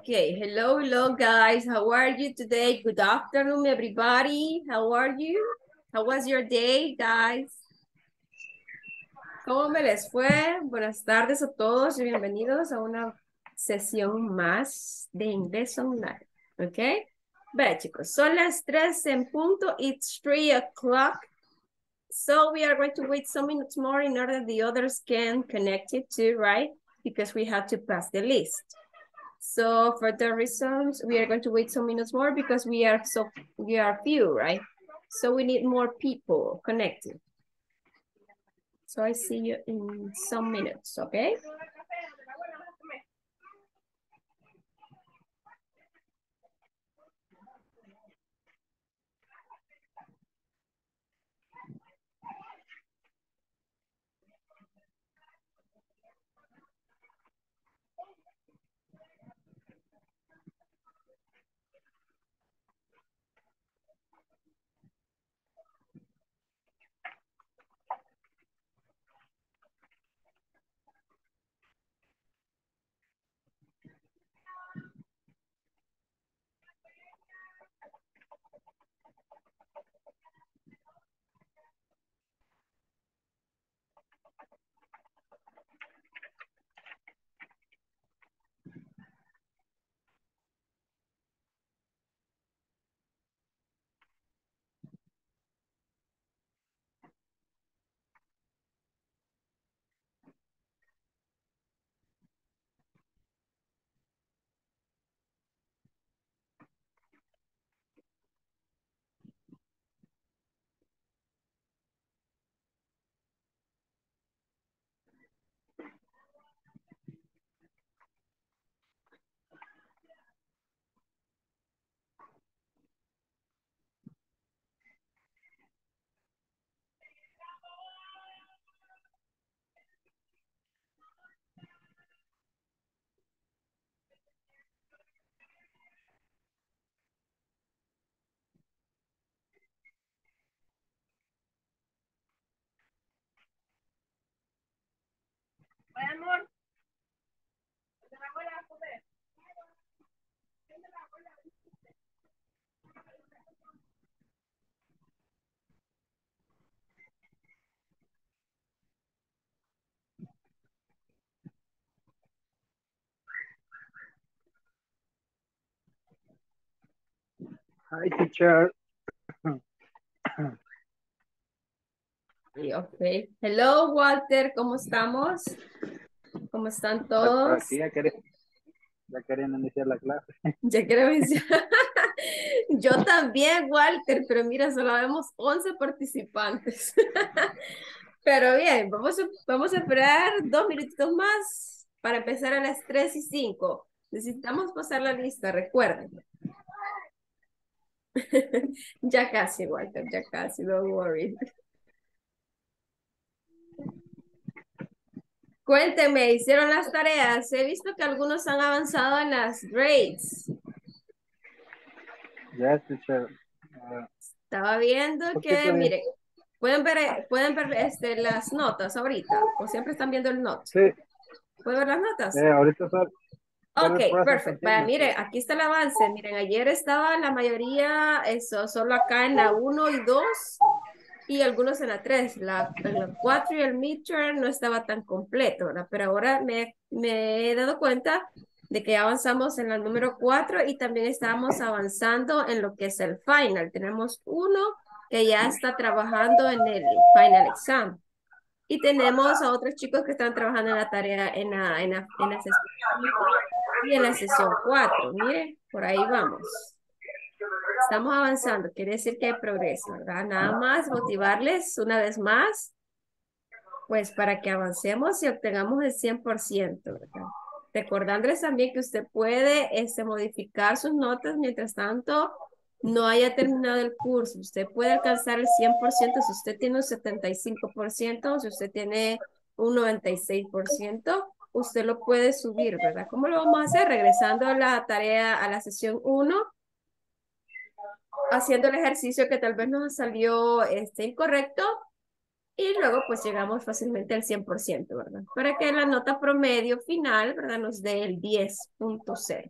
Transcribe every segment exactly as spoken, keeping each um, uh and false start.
Okay, hello, hello, guys. How are you today? Good afternoon, everybody. How are you? How was your day, guys? ¿Cómo me les fue? Buenas tardes a todos y bienvenidos a una sesión más de inglés online. ¿Ok? Vea, chicos, son las tres en punto. It's three o'clock. So we are going to wait some minutes more in order the others can connect it too, right? Because we have to pass the list. So for the reasons, we are going to wait some minutes more because we are so we are few, right? So we need more people connected. So I see you in some minutes, okay? Hi, teacher. Okay. Hello, Walter, ¿cómo estamos? ¿Cómo están Por por todos? aquí ya querían, ya querían iniciar la clase. Ya quiero decir. Yo también, Walter, pero mira, solo vemos once participantes. Pero bien, vamos a, vamos a esperar dos minutitos más para empezar a las tres y cinco. Necesitamos pasar la lista, recuerden. Ya casi, Walter, ya casi, don't worry. Cuéntenme, ¿hicieron las tareas? He visto que algunos han avanzado en las grades. Yes, teacher. Uh, Estaba viendo que, poquito bien. mire, pueden ver, pueden ver este, las notas ahorita, o siempre están viendo el note. Sí, ¿Pueden ver las notas? eh, ahorita solo, solo Ok, el present perfecto. Vaya, continuous. mire, aquí está el avance. Miren, ayer estaba la mayoría, eso, solo acá en la uno y dos y algunos en la tres. La, en la cuatro y el midterm no estaba tan completo, ¿verdad? Pero ahora me, me he dado cuenta de que avanzamos en la número cuatro y también estamos avanzando en lo que es el final. Tenemos uno que ya está trabajando en el final exam. Y tenemos a otros chicos que están trabajando en la tarea en la, en la, en la sesión cinco y en la sesión cuatro. Mire, por ahí vamos. Estamos avanzando, quiere decir que hay progreso, ¿verdad? Nada más motivarles una vez más, pues para que avancemos y obtengamos el cien por ciento, ¿verdad? Recordándoles también que usted puede este, modificar sus notas mientras tanto no haya terminado el curso. Usted puede alcanzar el cien por ciento si usted tiene un setenta y cinco por ciento, si usted tiene un noventa y seis por ciento, usted lo puede subir, ¿verdad? ¿Cómo lo vamos a hacer? Regresando a la tarea, a la sesión uno, haciendo el ejercicio que tal vez nos salió este, incorrecto y luego pues llegamos fácilmente al cien por ciento, ¿verdad? Para que la nota promedio final, ¿verdad? Nos dé el diez punto cero.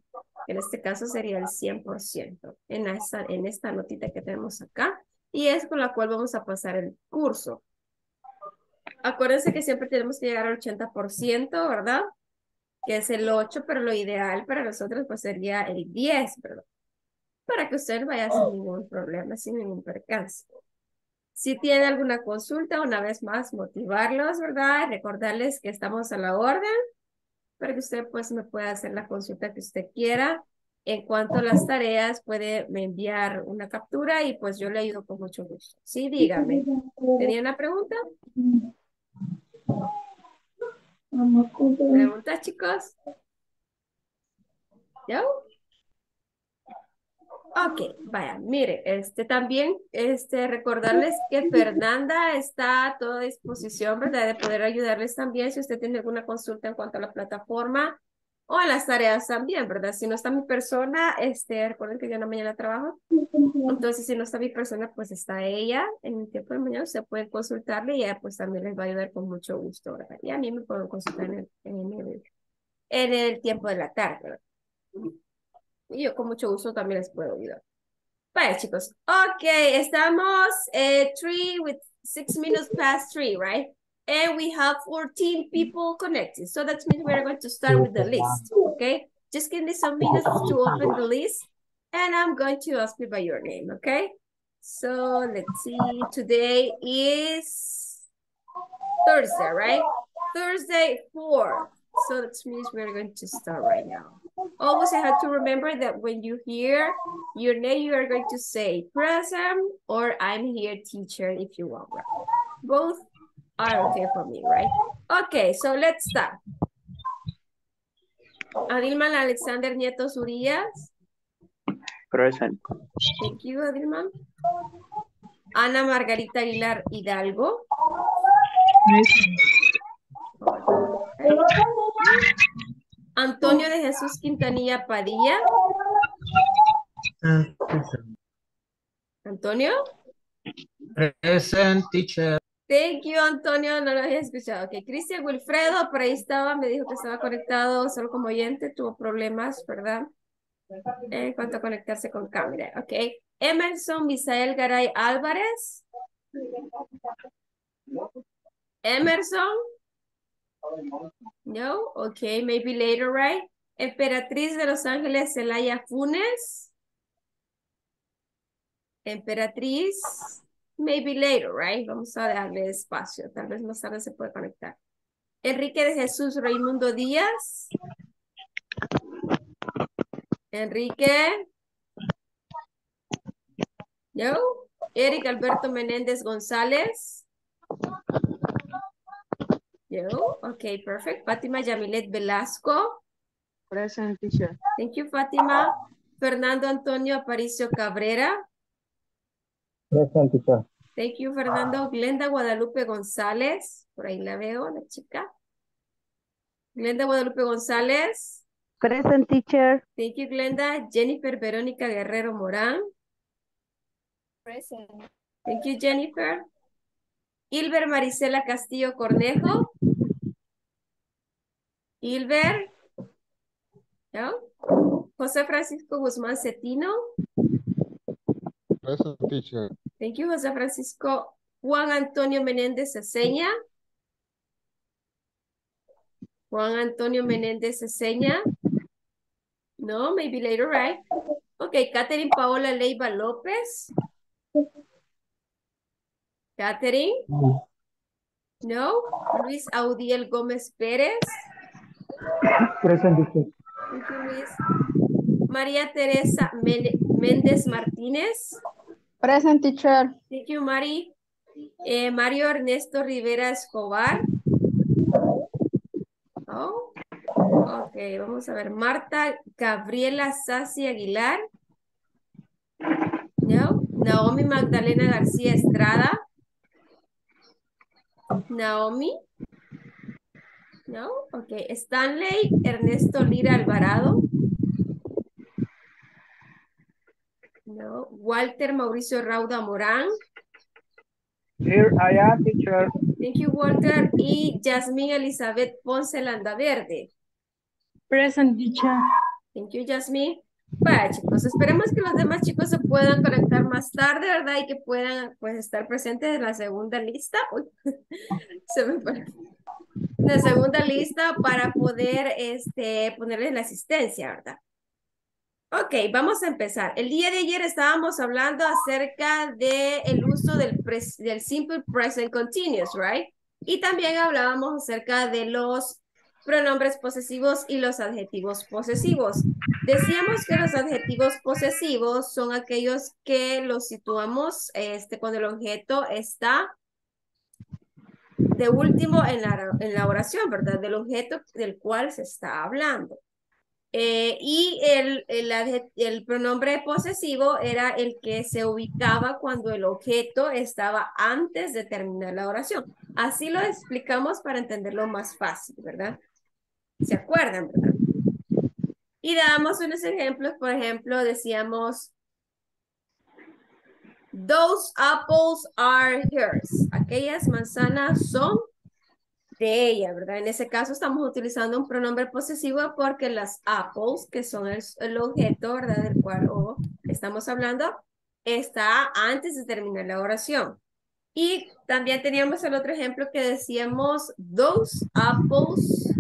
En este caso sería el cien por ciento en esta, en esta notita que tenemos acá. Y es con la cual vamos a pasar el curso. Acuérdense que siempre tenemos que llegar al ochenta por ciento, ¿verdad? Que es el ocho, pero lo ideal para nosotros pues sería el diez, ¿verdad? Para que usted vaya sin ningún problema, sin ningún percance. Si tiene alguna consulta, una vez más, motivarlos, ¿verdad? Recordarles que estamos a la orden para que usted pues me pueda hacer la consulta que usted quiera. En cuanto a las tareas, puede me enviar una captura y pues yo le ayudo con mucho gusto. Sí, dígame. ¿Tenía una pregunta? ¿Preguntas, chicos? ¿Yo? Ok, vaya, mire, este también, este, recordarles que Fernanda está a toda disposición, ¿verdad? De poder ayudarles también si usted tiene alguna consulta en cuanto a la plataforma o a las tareas también, ¿verdad? Si no está mi persona, este, recuerden que yo en la mañana trabajo, entonces si no está mi persona, pues está ella en el tiempo de mañana, se pueden consultarle y ella pues también les va a ayudar con mucho gusto, ¿verdad? Y a mí me pueden consultar en el, en el, en el tiempo de la tarde, ¿verdad? Y yo con mucho gusto también les puedo ayudar. Vaya, chicos. Okay, estamos eh, three with six minutes past three, right? And we have fourteen people connected. So that means we're going to start with the list, okay? Just give me some minutes to open the list. And I'm going to ask you by your name, okay? So let's see. Today is Thursday, right? Thursday, four. So that means we're going to start right now. Always I have to remember that when you hear your name, you are going to say present or I'm here teacher if you want, right? Both are okay for me, right? Okay, so let's start. Adilman Alexander Nieto Urias. Present. Thank you, Adilman. Ana Margarita Aguilar Hidalgo. Antonio de Jesús Quintanilla Padilla. Antonio. Present, teacher. Thank you, Antonio, no lo había escuchado. Ok, Cristian Wilfredo, por ahí estaba, me dijo que estaba conectado solo como oyente, tuvo problemas, ¿verdad? En cuanto a conectarse con cámara, ok. Emerson Misael Garay Álvarez. Emerson. No, ok, maybe later, right? Emperatriz de Los Ángeles Celaya Funes. Emperatriz. Maybe later, right? Vamos a darle espacio. Tal vez más tarde se puede conectar. Enrique de Jesús Raimundo Díaz. Enrique. No. Eric Alberto Menéndez González. No. Ok, perfect. Fátima Yamilet Velasco. Present, teacher. Thank you, Fátima. Fernando Antonio Aparicio Cabrera. Present, teacher. Thank you, Fernando. Glenda Guadalupe González. Por ahí la veo, la chica. Glenda Guadalupe González. Present, teacher. Thank you, Glenda. Jennifer Verónica Guerrero Morán. Present. Thank you, Jennifer. Ilber Marisela Castillo Cornejo. Ilber. ¿No? José Francisco Guzmán Cetino. Present, teacher. Thank you, José Francisco. Juan Antonio Menéndez Ceseña. Juan Antonio Menéndez Ceseña. No, maybe later, right? Okay, Catherine Paola Leiva López. Catherine. No. Luis Audiel Gómez Pérez. Present, teacher. Thank you, Luis. María Teresa Men- Méndez Martínez. Present, teacher. Thank you, Mari. Eh, Mario Ernesto Rivera Escobar. Oh. Ok, vamos a ver. Marta Gabriela Sassi Aguilar. No. Naomi Magdalena García Estrada. Naomi. No. Ok. Stanley Ernesto Lira Alvarado. No. Walter Mauricio Rauda Morán. Here I am, teacher. Thank you, Walter. Y Yasmín Elizabeth Ponce Landaverde. Present, teacher. Thank you, Jasmine. Vaya, chicos, esperemos que los demás chicos se puedan conectar más tarde, ¿verdad? Y que puedan, pues, estar presentes en la segunda lista. Uy, se me fue. La segunda lista para poder, este, ponerles la asistencia, ¿verdad? Ok, vamos a empezar. El día de ayer estábamos hablando acerca del uso del, pres- del simple present continuous, right? Y también hablábamos acerca de los pronombres posesivos y los adjetivos posesivos. Decíamos que los adjetivos posesivos son aquellos que los situamos este, cuando el objeto está de último en la, en la oración, ¿verdad? Del objeto del cual se está hablando. Eh, y el, el, el pronombre posesivo era el que se ubicaba cuando el objeto estaba antes de terminar la oración. Así lo explicamos para entenderlo más fácil, ¿verdad? ¿Se acuerdan, verdad? Y damos unos ejemplos, por ejemplo, decíamos, those apples are hers. Aquellas manzanas son de ella, ¿verdad? En ese caso estamos utilizando un pronombre posesivo porque las apples, que son el, el objeto, ¿verdad? Del cual oh, estamos hablando, está antes de terminar la oración. Y también teníamos el otro ejemplo que decíamos, those apples,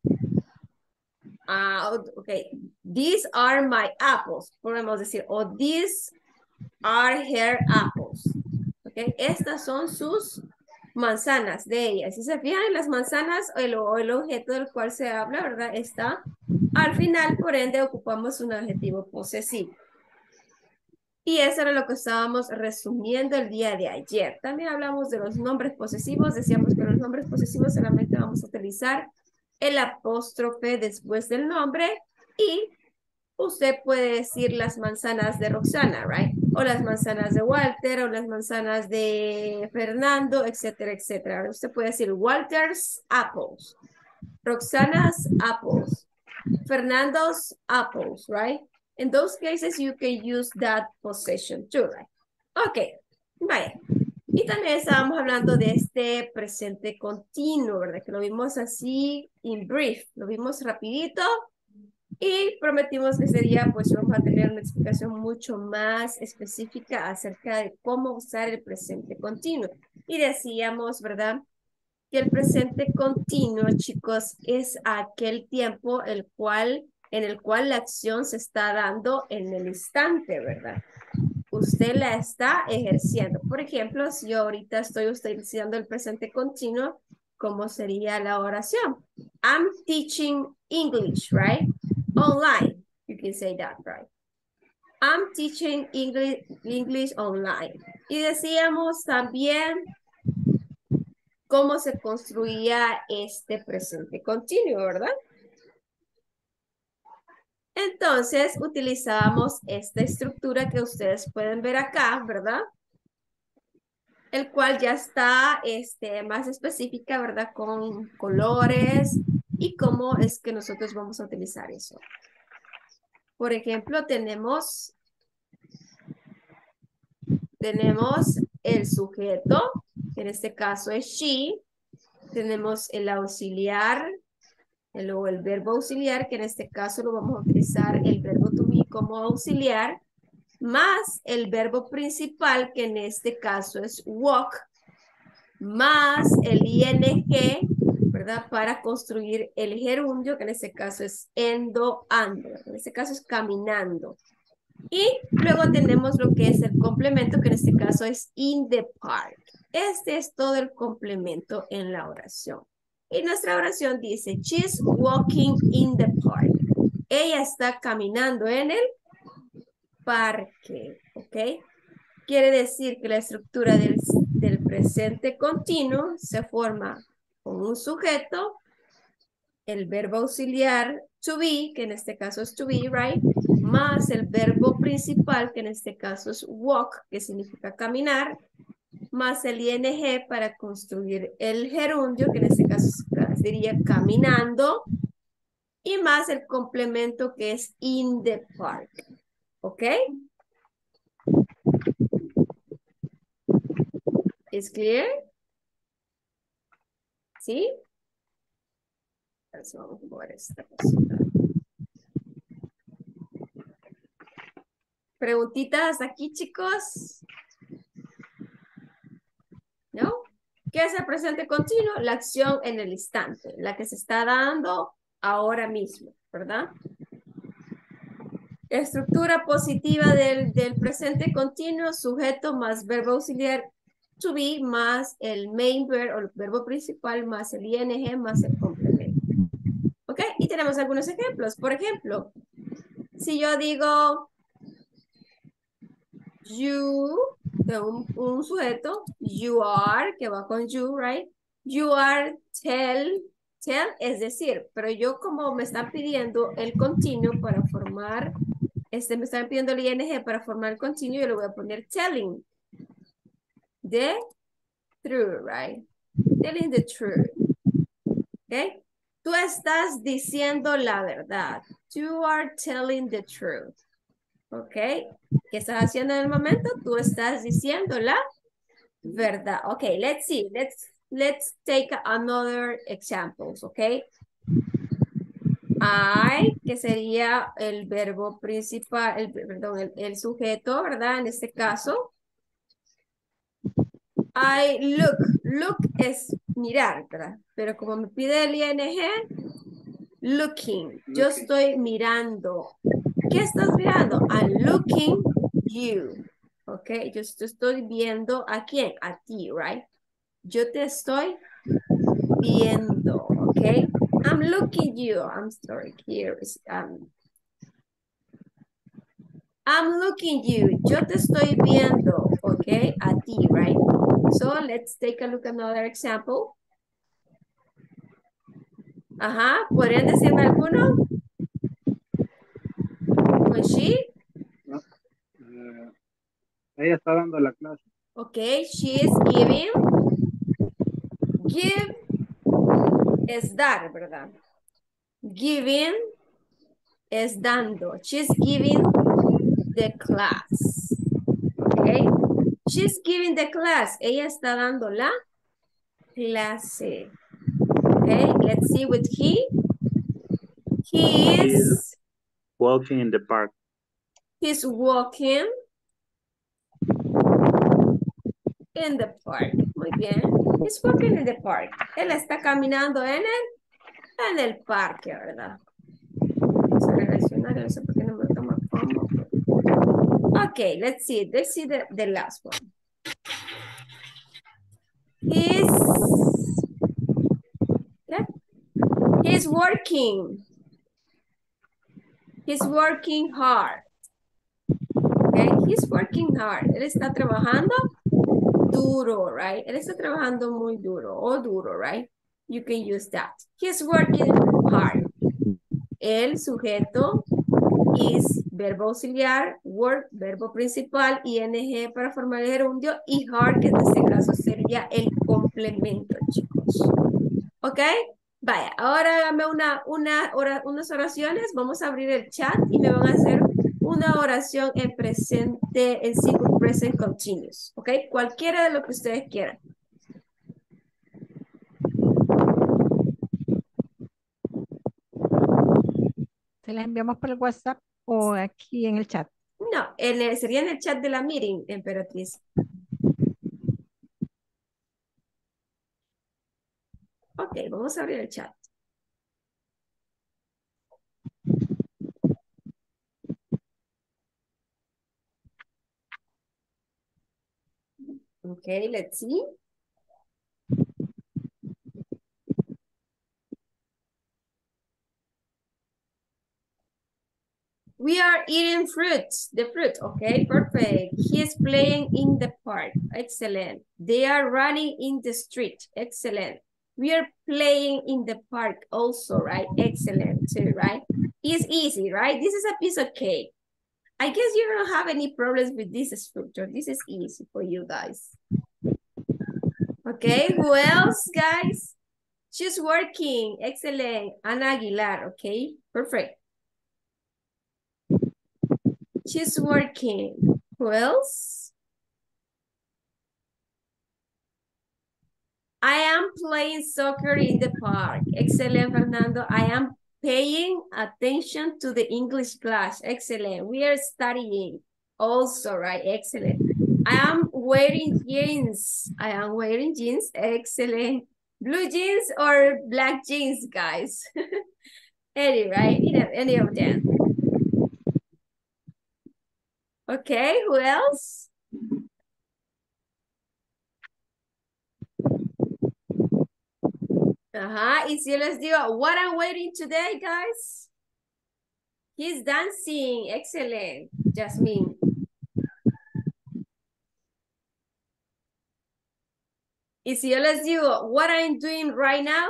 uh, ok, these are my apples, podemos decir, o oh, these are her apples, ok, estas son sus manzanas de ella. Si se fijan, las manzanas o el, o el objeto del cual se habla, ¿verdad? Está al final, por ende, ocupamos un adjetivo posesivo. Y eso era lo que estábamos resumiendo el día de ayer. También hablamos de los nombres posesivos. Decíamos que los nombres posesivos solamente vamos a utilizar el apóstrofe después del nombre y usted puede decir las manzanas de Roxana, right? O las manzanas de Walter, o las manzanas de Fernando, etcétera, etcétera. Usted puede decir Walter's apples, Roxana's apples, Fernando's apples, right? In those cases, you can use that possession too, right? Ok, vaya. Y también estábamos hablando de este presente continuo, ¿verdad? Que lo vimos así, in brief, lo vimos rapidito. Y prometimos que ese día pues vamos a tener una explicación mucho más específica acerca de cómo usar el presente continuo. Y decíamos, ¿verdad? Que el presente continuo, chicos, es aquel tiempo el cual, en el cual la acción se está dando en el instante, ¿verdad? Usted la está ejerciendo. Por ejemplo, si yo ahorita estoy utilizando el presente continuo, ¿cómo sería la oración? I'm teaching English, right? Online. You can say that, right? I'm teaching English, English online. Y decíamos también cómo se construía este presente continuo, ¿verdad? Entonces, utilizábamos esta estructura que ustedes pueden ver acá, ¿verdad? El cual ya está este, más específica, ¿verdad? Con colores y cómo es que nosotros vamos a utilizar eso. Por ejemplo, tenemos, tenemos el sujeto, que en este caso es she. Tenemos el auxiliar, el, o el verbo auxiliar, que en este caso lo vamos a utilizar el verbo to be como auxiliar, más el verbo principal, que en este caso es walk, más el ing, ¿verdad? Para construir el gerundio, que en este caso es endo, ando. En este caso es caminando. Y luego tenemos lo que es el complemento, que en este caso es in the park. Este es todo el complemento en la oración. Y nuestra oración dice, she's walking in the park. Ella está caminando en el parque, ¿ok? Quiere decir que la estructura del, del presente continuo se forma con un sujeto, el verbo auxiliar to be, que en este caso es to be, right? Más el verbo principal, que en este caso es walk, que significa caminar, más el ing para construir el gerundio, que en este caso sería caminando, y más el complemento que es in the park. ¿Ok? ¿Es clear? ¿Sí? Entonces vamos a mover esta cosita. ¿Preguntitas aquí, chicos? ¿No? ¿Qué es el presente continuo? La acción en el instante, la que se está dando ahora mismo, ¿verdad? Estructura positiva del, del presente continuo, sujeto más verbo auxiliar to be más el main verb o el verbo principal más el ing más el complemento. ¿Ok? Y tenemos algunos ejemplos. Por ejemplo, si yo digo you, de un, un sujeto, you are, que va con you, right? You are tell, tell es decir, pero yo como me están pidiendo el continuo para formar, este, me están pidiendo el ing para formar el continuo, yo le voy a poner telling the truth, right? Telling the truth. ¿Ok? Tú estás diciendo la verdad. You are telling the truth. ¿Ok? ¿Qué estás haciendo en el momento? Tú estás diciendo la verdad. Ok, let's see. Let's, let's take another examples, ¿ok? I, que sería el verbo principal, el, perdón, el, el sujeto, ¿verdad? En este caso. I look. Look es mirar, ¿verdad? Pero como me pide el ing, looking. Yo estoy mirando. ¿Qué estás mirando? I'm looking you. Ok, yo te estoy viendo a quién? A ti, right? Yo te estoy viendo, ok? I'm looking you. I'm sorry, here is, um, I'm looking you. Yo te estoy viendo, ok? A ti, right? So let's take a look at another example. Ajá, ¿podrían decirme alguno? ¿Con she? No. Eh, ella está dando la clase. Okay, she is giving. Give es dar, ¿verdad? Giving es dando. She's giving the class. Okay. She's giving the class. Ella está dando la clase. Okay, let's see with he. He is walking in the park. He's walking in the park. Muy bien. He's walking in the park. Él está caminando en el, en el parque, ¿verdad? Vamos a relacionar, no sé por qué no me toma como. Okay, let's see. Let's see the, the last one. He's, yeah. He's working. He's working hard. Okay, he's working hard. Él está trabajando duro, right? Él está trabajando muy duro o duro, right? You can use that. He's working hard. El sujeto is verbo auxiliar, work, verbo principal, ing para formar el gerundio y hard, que en este caso sería el complemento, chicos. ¿Ok? Vaya, ahora hágame una, una, ora, unas oraciones. Vamos a abrir el chat y me van a hacer una oración en presente, en simple present continuous. ¿Ok? Cualquiera de lo que ustedes quieran. ¿Se las enviamos por el WhatsApp o aquí en el chat? No, en el, sería en el chat de la meeting, Emperatriz. Ok, vamos a abrir el chat. Okay, let's see. We are eating fruits, the fruit, okay, perfect. He is playing in the park, excellent. They are running in the street, excellent. We are playing in the park also, right, excellent too, right? It's easy, right? This is a piece of cake. I guess you don't have any problems with this structure. This is easy for you guys. Okay, who else, guys? She's working, excellent. Ana Aguilar, okay, perfect. She's working. Who else? I am playing soccer in the park. Excellent, Fernando. I am paying attention to the English class. Excellent. We are studying. Also, right? Excellent. I am wearing jeans. I am wearing jeans. Excellent. Blue jeans or black jeans, guys? Any, right? Any, any of them. Okay, who else? Uh-huh. Y si yo les digo, what I'm wearing today, guys? He's dancing. Excellent. Jasmine. Y si yo les digo, what I'm doing right now?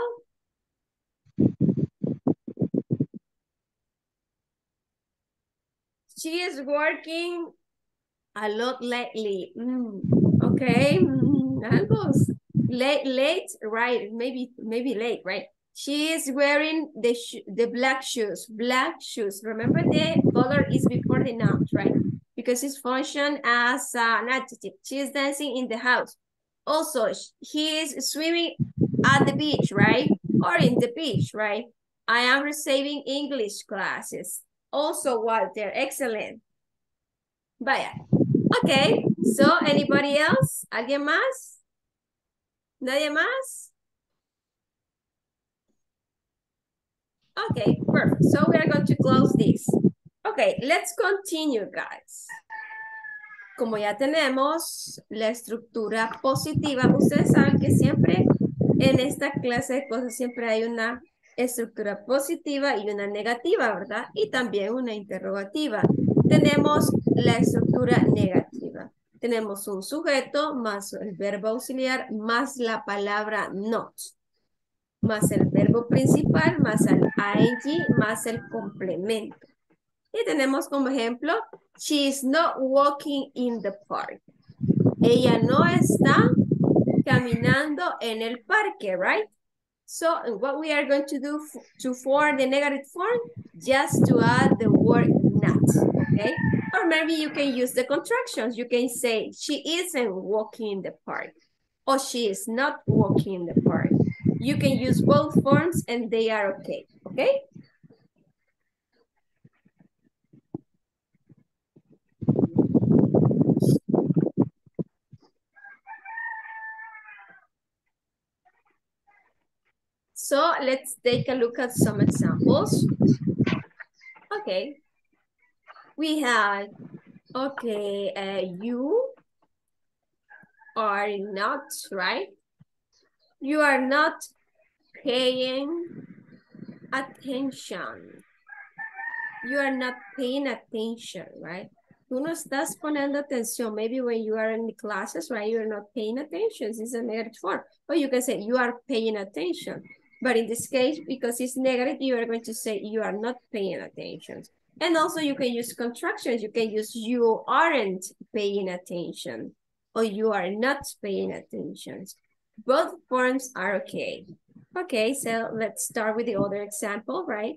She is working a lot lately. Mm, okay. Mm, algo late, late, right? Maybe, maybe late, right? She is wearing the sh the black shoes. Black shoes. Remember, the color is before the noun, right? Because it's function as uh, an adjective. She is dancing in the house. Also, he is swimming at the beach, right? Or in the beach, right? I am receiving English classes. Also, Walter, excellent. Vaya. Okay, so anybody else? ¿Alguien más? ¿Nadie más? Okay, perfect. So we are going to close this. Okay, let's continue, guys. Como ya tenemos la estructura positiva, ustedes saben que siempre en esta clase de cosas siempre hay una estructura positiva y una negativa, ¿verdad? Y también una interrogativa. Tenemos la estructura negativa. Tenemos un sujeto más el verbo auxiliar más la palabra not, más el verbo principal, más el ing, más el complemento. Y tenemos como ejemplo, she is not walking in the park. Ella no está caminando en el parque, right? So what we are going to do to form the negative form, just to add the word not, okay? Or maybe you can use the contractions. You can say she isn't walking in the park, or she is not walking in the park. You can use both forms and they are okay, okay? So let's take a look at some examples. Okay. We have, okay, uh, you are not, right? You are not paying attention. You are not paying attention, right? Tú no estás poniendo atención. Maybe when you are in the classes, right? You're not paying attention. It's a negative form. Or you can say you are paying attention. But in this case, because it's negative, you are going to say you are not paying attention. And also you can use contractions. You can use you aren't paying attention or you are not paying attention. Both forms are okay. Okay, so let's start with the other example, right?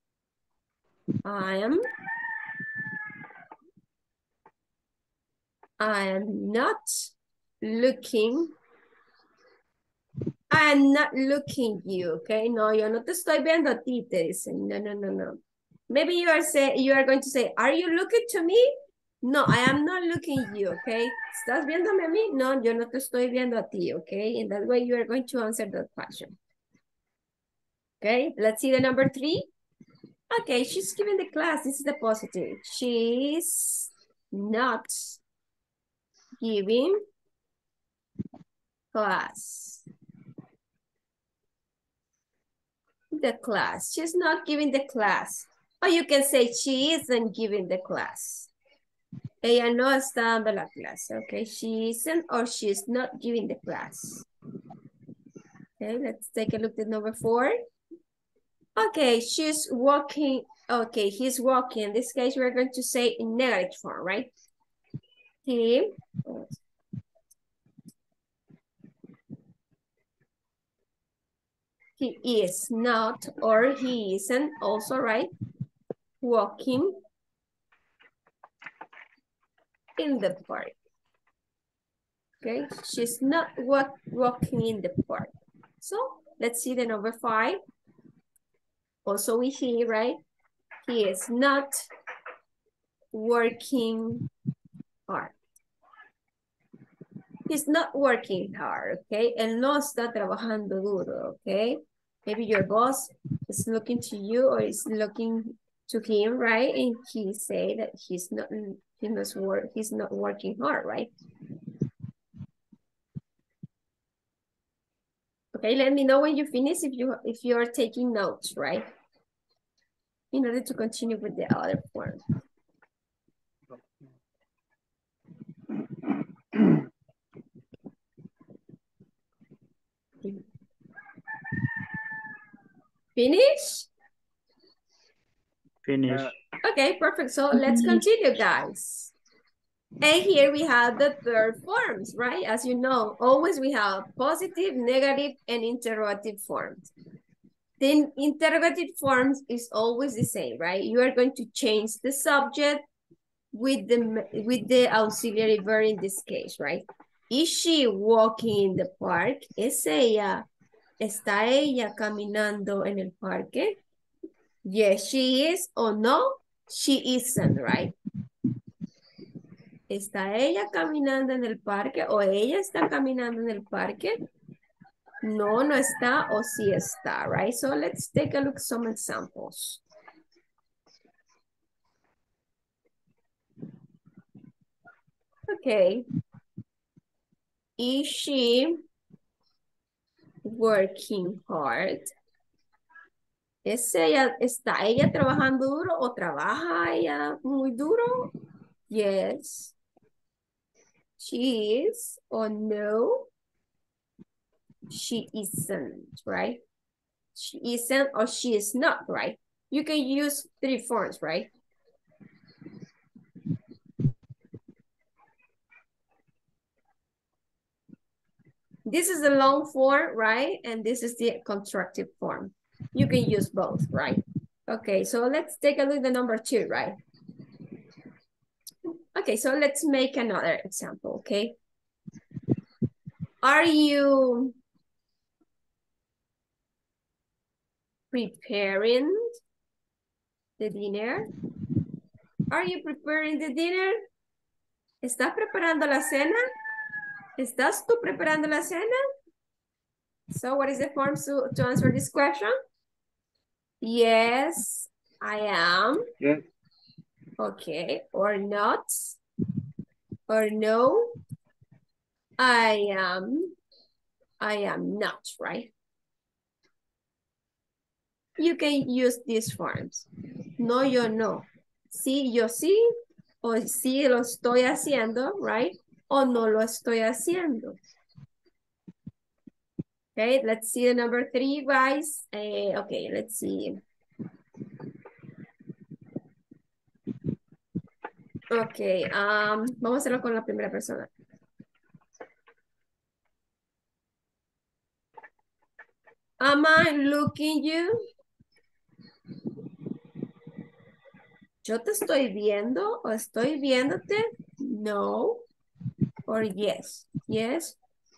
I am, I am not looking I'm not looking you, okay? No, yo no te estoy viendo a ti, te dicen. No, no, no, no. Maybe you are say you are going to say, are you looking to me? No, I am not looking you, okay? ¿Estás viéndome a mí? No, yo no te estoy viendo a ti, okay? In that way, you are going to answer that question. Okay, let's see the number three. Okay, she's giving the class. This is the positive. She's not giving class. The class. She's not giving the class. Or you can say she isn't giving the class. Ella no está dando la clase. Okay, she isn't or she's not giving the class. Okay, let's take a look at number four. Okay, she's walking. Okay, he's walking. In this case, we're going to say in negative form, right? He. He is not or he isn't also, right? Walking in the park. Okay, she's not walk, walking in the park. So let's see the number five. Also we see, right? He is not working hard. He's not working hard, okay? Él no está trabajando duro, okay? Maybe your boss is looking to you or is looking to him, right? And he say that he's not, he must work, he's not working hard, right? Okay, let me know when you finish if you if you're taking notes, right? In order to continue with the other form. Finish? Finish. Uh, Okay, perfect. So let's continue, guys. And here we have the third forms, right? As you know, always we have positive, negative, and interrogative forms. The interrogative forms is always the same, right? You are going to change the subject with the with the auxiliary verb in this case, right? Is she walking in the park? ¿Es ella? ¿Está ella caminando en el parque? Yes, she is, or no, she isn't, right? ¿Está ella caminando en el parque o ella está caminando en el parque? No, no está o sí está, right? So let's take a look at some examples. Okay. Is she working hard? ¿Es ella, ¿Está ella trabajando duro o trabaja ella muy duro? Yes. She is or no, she isn't, right? She isn't or she is not, right? You can use three forms, right? This is the long form, right? And this is the constructive form. You can use both, right? Okay, so let's take a look at the number two, right? Okay, so let's make another example, okay? Are you preparing the dinner? Are you preparing the dinner? ¿Estás preparando la cena? ¿Estás tú preparando la cena? So what is the form to, to answer this question? Yes, I am. yes. Okay, or not. Or no, I am. I am not, right? You can use these forms. No, yo no. Sí, yo sí. O sí lo estoy haciendo, right? O no lo estoy haciendo. Okay, let's see the number three, guys. Uh, okay, let's see. Okay, um, vamos a hacerlo con la primera persona. Am I looking you? ¿Yo te estoy viendo o estoy viéndote? No. Or yes. Yes.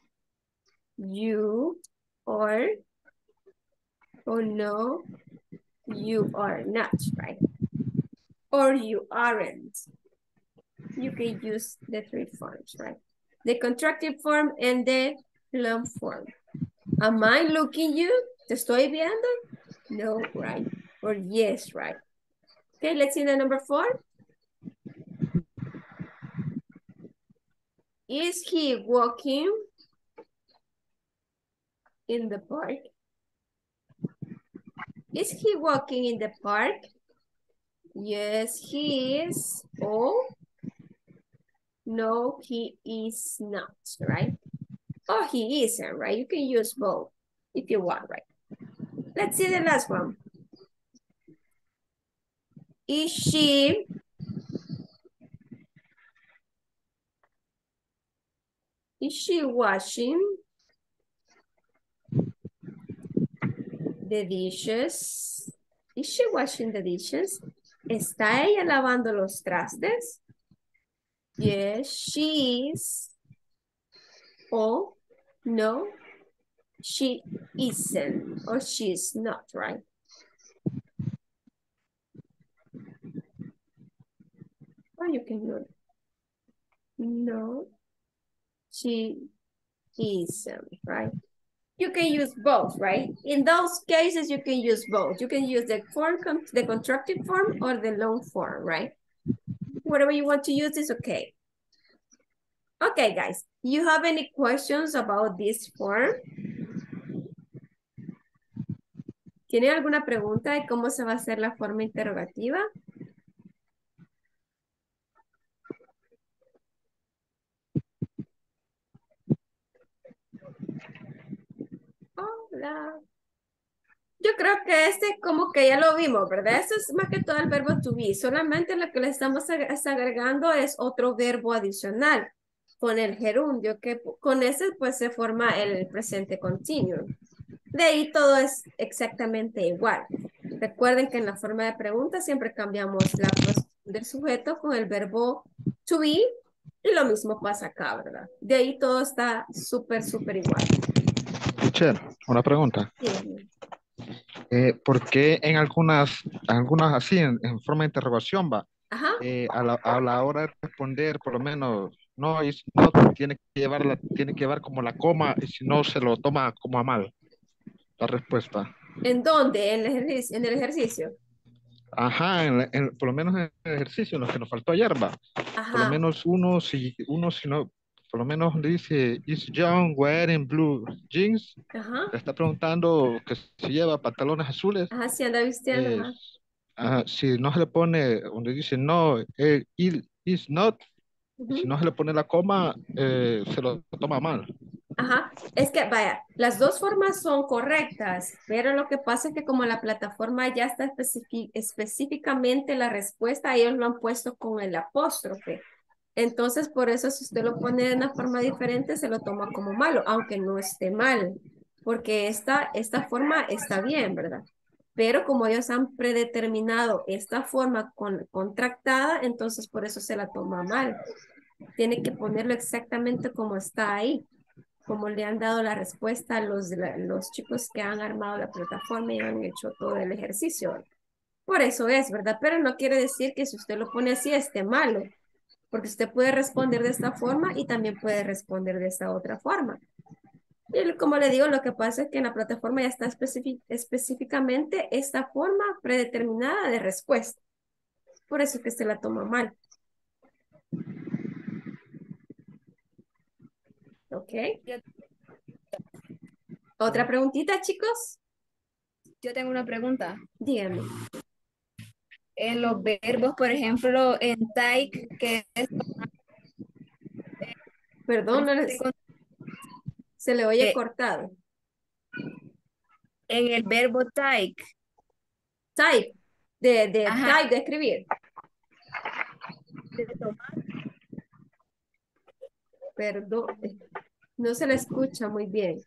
You or or no, you are not, right? Or you aren't. You can use the three forms, right? The contractive form and the long form. Am I looking you? ¿Te estoy viendo? No, right? Or yes, right? Okay, let's see the number four. Is he walking in the park? Is he walking in the park? Yes, he is. Oh, no, he is not, right? Oh, he isn't, right? You can use both if you want, right? Let's see the last one. Is she Is she washing the dishes? Is she washing the dishes? ¿Está ella lavando los trastes? Yes, she is. Oh, no, she isn't or she's not, right? Or you can do it. No. She isn't, right? You can use both, right? In those cases, you can use both. You can use the form, the contracted form or the long form, right? Whatever you want to use is okay. Okay, guys. You have any questions about this form? ¿Tiene alguna pregunta de cómo se va a hacer la forma interrogativa? Hola. Yo creo que este como que ya lo vimos, ¿verdad? Eso es más que todo el verbo to be. Solamente lo que le estamos ag- es agregando es otro verbo adicional con el gerundio, que p- con ese pues se forma el presente continuo. De ahí todo es exactamente igual. Recuerden que en la forma de pregunta siempre cambiamos la posición del sujeto con el verbo to be y lo mismo pasa acá, ¿verdad? De ahí todo está súper, súper igual. Teacher, una pregunta. Díganme. Eh, ¿por qué en algunas, algunas así, en, en forma de interrogación, va? Ajá. Eh, a la, a la hora de responder, por lo menos, no, es, no tiene que llevar la, tiene que llevar como la coma, y si no se lo toma como a mal, la respuesta. ¿En dónde? En el ejercicio. En el ejercicio. Ajá, en la- en- por lo menos en el ejercicio, en lo que nos faltó ayer, va. Por lo Ajá. menos uno, si uno, si no, por lo menos le dice, is John wearing blue jeans? Ajá. Le está preguntando que si lleva pantalones azules. Ajá, sí anda vistiendo, eh, ajá. ah, si no se le pone, donde dice no, eh, it is not, si Ujú. no se le pone la coma, eh, se lo toma mal. Ajá, es que vaya, las dos formas son correctas, pero lo que pasa es que como la plataforma ya está especifi- específicamente la respuesta, ellos lo han puesto con el apóstrofe. Entonces, por eso si usted lo pone de una forma diferente, se lo toma como malo, aunque no esté mal, porque esta, esta forma está bien, ¿verdad? Pero como ellos han predeterminado esta forma con, contractada, entonces por eso se la toma mal. Tiene que ponerlo exactamente como está ahí, como le han dado la respuesta a los, la- los chicos que han armado la plataforma y han hecho todo el ejercicio. Por eso es, ¿verdad? Pero no quiere decir que si usted lo pone así esté malo, porque usted puede responder de esta forma y también puede responder de esta otra forma. Y como le digo, lo que pasa es que en la plataforma ya está especifi- específicamente esta forma predeterminada de respuesta. Por eso es que se la toma mal. ¿Ok? Yo, ¿Otra preguntita, chicos? yo tengo una pregunta. Díganme. En los verbos, por ejemplo, en take, que es Perdón, no les- se le oye eh, cortado. en el verbo take, Type, de, de ajá, type, de escribir. de tomar, Perdón, eh, no se le escucha muy bien.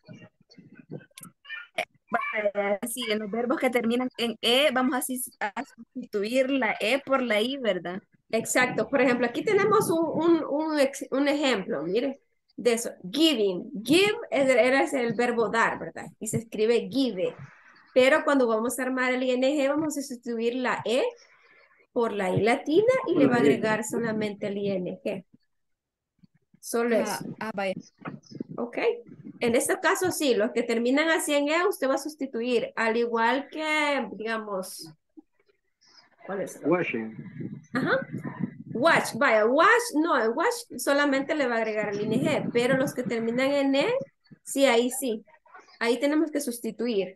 eh, sí, en los verbos que terminan en e, vamos a, sis- a sustituir la e por la i, ¿verdad? Exacto. Por ejemplo, aquí tenemos un, un, un, ex- un ejemplo, mire, de eso. Giving. Give es- era ese el verbo dar, ¿verdad? Y se escribe give. Pero cuando vamos a armar el ing, vamos a sustituir la e por la i latina y le va a agregar solamente el ing. Solo Ajá, eso. ah, vaya. ¿Ok? En este caso, sí, los que terminan así en E, usted va a sustituir, al igual que, digamos, ¿cuál es? Washing. Ajá. Watch, vaya, watch, no, en watch solamente le va a agregar el ing, pero los que terminan en E, sí, ahí sí. Ahí tenemos que sustituir.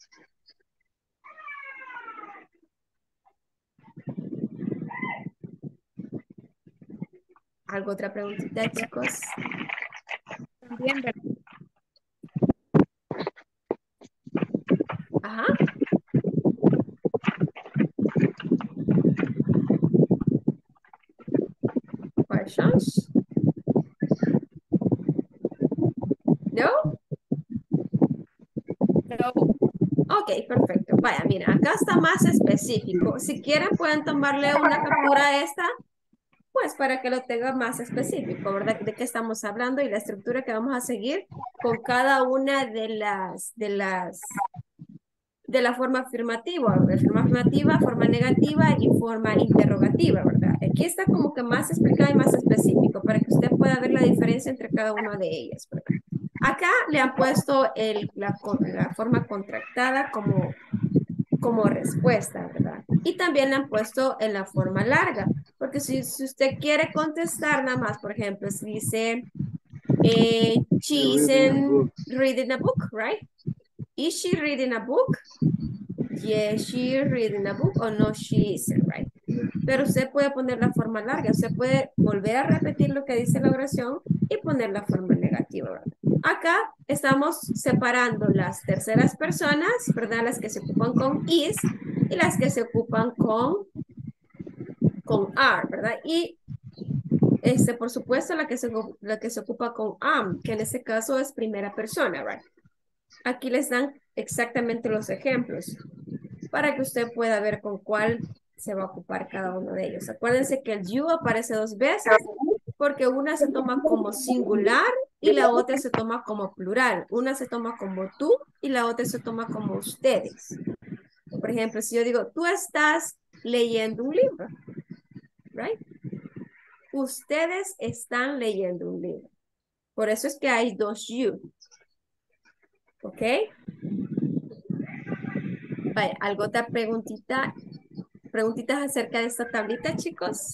¿Algo otra preguntita, chicos? También, ¿verdad? Ajá. Questions? No? Pero, Ok, perfecto. Vaya, mira, acá está más específico. Si quieren, pueden tomarle una captura a esta, pues para que lo tenga más específico, ¿verdad? De qué estamos hablando y la estructura que vamos a seguir con cada una de las, de las, de la forma afirmativa, de forma afirmativa, forma negativa y forma interrogativa, ¿verdad? Aquí está como que más explicado y más específico para que usted pueda ver la diferencia entre cada una de ellas, ¿verdad? Acá le han puesto el, la, la forma contractada como, como respuesta, ¿verdad? Y también le han puesto en la forma larga, porque si, si usted quiere contestar nada más, por ejemplo, si dice, eh, she's Reading a in book. reading a book, right? Is she reading a book? Yes, she is reading a book, or no, she isn't, right? Pero usted puede poner la forma larga, usted puede volver a repetir lo que dice la oración y poner la forma negativa, ¿verdad? Acá estamos separando las terceras personas, ¿verdad? Las que se ocupan con is y las que se ocupan con, con are, ¿verdad? Y este, por supuesto, la que, se, la que se ocupa con am, que en este caso es primera persona, ¿right? Aquí les dan exactamente los ejemplos para que usted pueda ver con cuál se va a ocupar cada uno de ellos. Acuérdense que el you aparece dos veces porque una se toma como singular y la otra se toma como plural. Una se toma como tú y la otra se toma como ustedes. Por ejemplo, si yo digo, tú estás leyendo un libro, right? Ustedes están leyendo un libro. Por eso es que hay dos you. ¿Ok? Vaya, ¿algo otra preguntita? ¿Preguntitas acerca de esta tablita, chicos?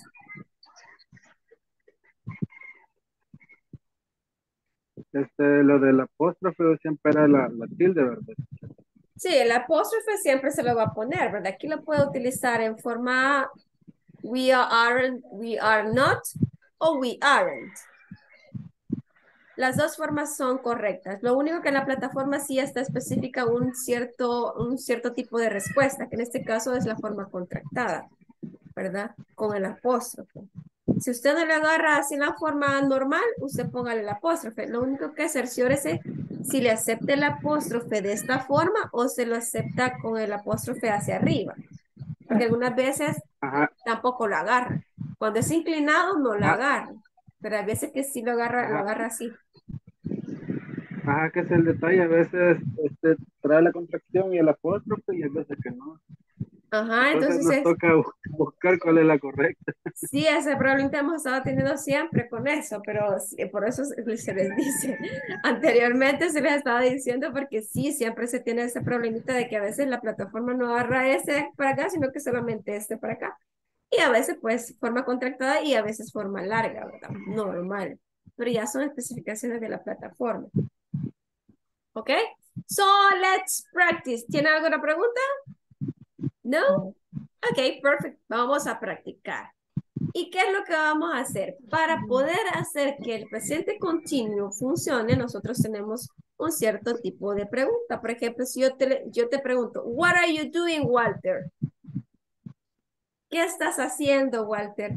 Este, lo del apóstrofe siempre era la, la tilde, ¿verdad? Sí, el apóstrofe siempre se lo va a poner, ¿verdad? Aquí lo puedo utilizar en forma we are, aren't, we are not o we aren't. Las dos formas son correctas. Lo único que en la plataforma sí está específica un cierto, un cierto tipo de respuesta, que en este caso es la forma contractada, ¿verdad? Con el apóstrofe. Si usted no le agarra así en la forma normal, usted póngale el apóstrofe. Lo único que cerciórese si le acepta el apóstrofe de esta forma o se lo acepta con el apóstrofe hacia arriba. Porque algunas veces Ajá, tampoco lo agarra. Cuando es inclinado no lo Ajá. agarra. Pero hay veces que sí lo agarra, lo Ajá. agarra así. ajá, que es el detalle. A veces este, trae la contracción y el apóstrofe y a veces que no. Ajá, Entonces entonces nos es, toca bu- buscar cuál es la correcta. sí, ese problema hemos estado teniendo siempre con eso, pero sí, por eso se se les dice. Anteriormente se les estaba diciendo porque sí, siempre se tiene ese problemita de que a veces la plataforma no agarra ese para acá, sino que solamente este para acá. Y a veces pues forma contractada y a veces forma larga, ¿verdad? Normal. Pero ya son especificaciones de la plataforma. ¿Ok? So, let's practice. ¿Tiene alguna pregunta? ¿No? Ok, perfecto. Vamos a practicar. ¿Y qué es lo que vamos a hacer? Para poder hacer que el presente continuo funcione, nosotros tenemos un cierto tipo de pregunta. Por ejemplo, si yo te, yo te pregunto, what are you doing, Walter? ¿Qué estás haciendo, Walter?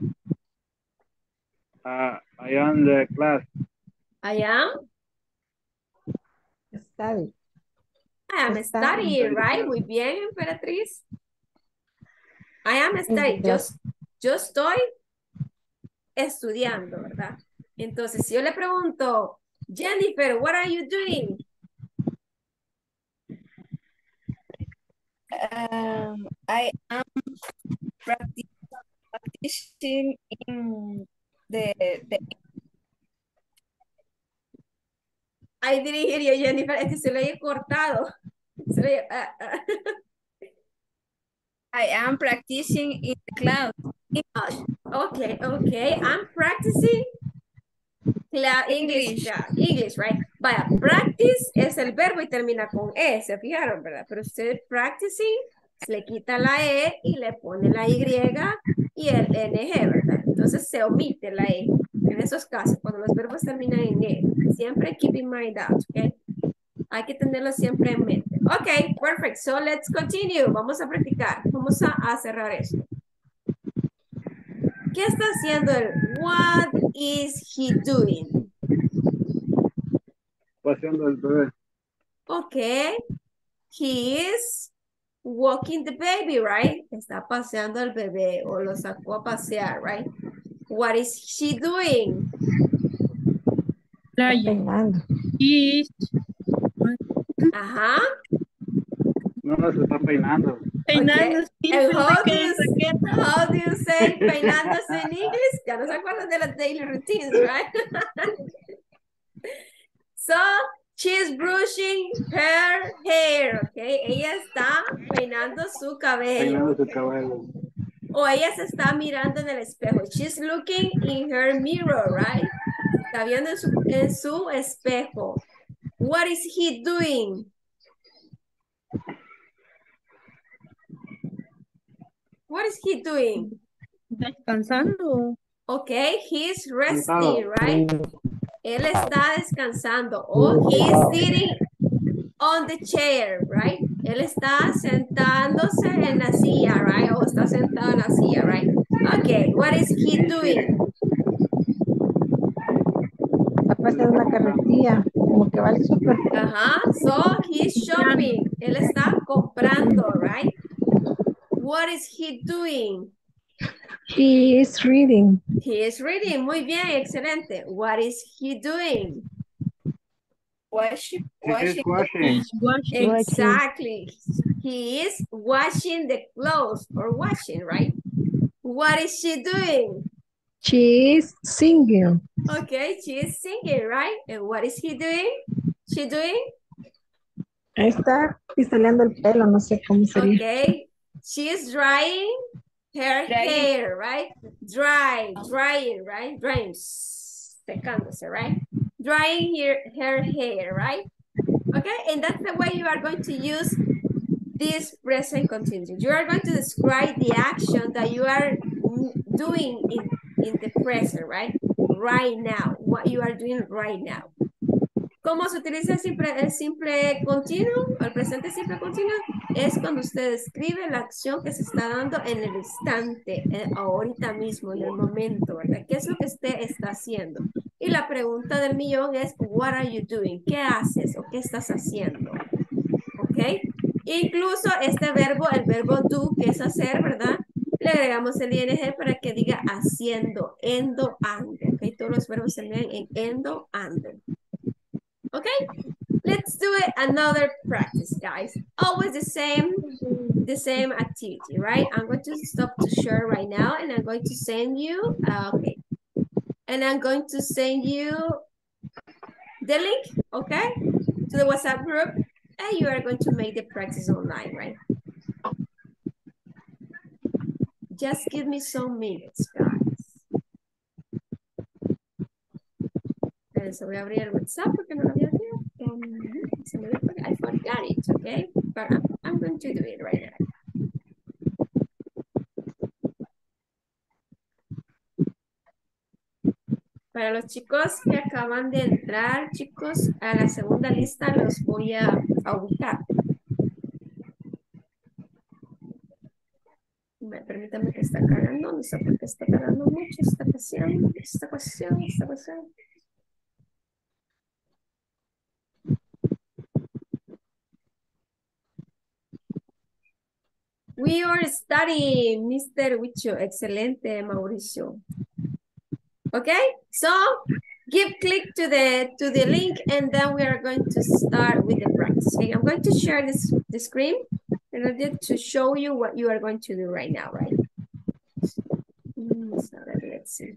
Ah, I am the class. I am, Study. I am Está- studying, right? Muy bien, Emperatriz. I am studying. Yo, yo estoy estudiando, ¿verdad? Entonces, si yo le pregunto, Jennifer, what are you doing? Um, I am practi- practicing in the, the Ahí dirigiría Jennifer, es que se le haya cortado. Se le, ah, ah. I am practicing in the class. Okay, okay. I'm practicing cla- English, English. class, English, right? Vaya, practice es el verbo y termina con E, ¿se fijaron, verdad? Pero usted practicing, se le quita la E y le pone la Y y el N G, ¿verdad? Entonces se omite la E. En esos casos, cuando los verbos terminan en E, siempre keep in mind that, ¿ok? Hay que tenerlo siempre en mente. Ok, perfect. So let's continue. Vamos a practicar. Vamos a, a cerrar esto. ¿Qué está haciendo él? What is he doing? Paseando el bebé. Ok. He is walking the baby, right? Está paseando al bebé o lo sacó a pasear, right? What is she doing? Peinando. Ajá. No, no se está peinando. Peinando, Okay. sí, And pensé how do, que you, raqueta. how do you say peinándose en inglés? Ya no se acuerdan de las daily routines, right? So, she's brushing her hair, okay? Ella está peinando su cabello, Peinando su okay? cabello. O ella se está mirando en el espejo. She's looking in her mirror, right? Está viendo en su, en su espejo. What is he doing? What is he doing? Descansando. Okay, he's resting, Sentado. right? Él está descansando. O he's sitting on the chair, right? Él está sentándose en la silla, right? O está sentado en la silla, right? Okay, what is he doing? Está pasando una carretilla, como que va al súper. Ajá, so he's shopping. Él está comprando, right? What is he doing? He is reading. He is reading. Muy bien, excelente. What is he doing? Washing. He is Washing. washing. Washing. Exactly. He is washing the clothes or washing, right? What is she doing? She is singing. Okay, she is singing, right? And what is he doing? She doing? Ahí está pistoleando el pelo, no sé cómo sería. Okay, she is drying her Drying. hair, right? Dry, drying, right? Drying, secándose, right? Drying her, her hair, right? Okay, and that's the way you are going to use this present continuous. You are going to describe the action that you are doing in, in the present, right? Right now, what you are doing right now. ¿Cómo se utiliza el simple, el simple continuo, el presente simple continuo? Es cuando usted describe la acción que se está dando en el instante, eh, ahorita mismo, en el momento, ¿verdad? ¿Qué es lo que usted está haciendo? Y la pregunta del millón es, what are you doing? ¿Qué haces o qué estás haciendo? ¿Ok? Incluso este verbo, el verbo do, que es hacer, ¿verdad? Le agregamos el ing para que diga haciendo, endo, ando. ¿Ok? Todos los verbos se leen en endo, ando. Okay, let's do it another practice, guys. Always the same, the same activity, right? I'm going to stop to share right now, and I'm going to send you, uh, okay, and I'm going to send you the link, okay, to the WhatsApp group, and you are going to make the practice online, right? Just give me some minutes, guys. So voy a abrir el WhatsApp porque no lo había abierto. Um, se me fue, I forgot it, okay? But I'm, I'm going to do it right now. Para los chicos que acaban de entrar, chicos, a la segunda lista los voy a, a ubicar. Permítame que está cargando, no sé por qué está cargando mucho esta cuestión, esta cuestión, esta cuestión. We are studying, Mister Wicho. Excelente, Mauricio. Okay, so give click to the to the link, and then we are going to start with the practice. Okay, I'm going to share this the screen in order to show you what you are going to do right now, right? Mm, so let's see.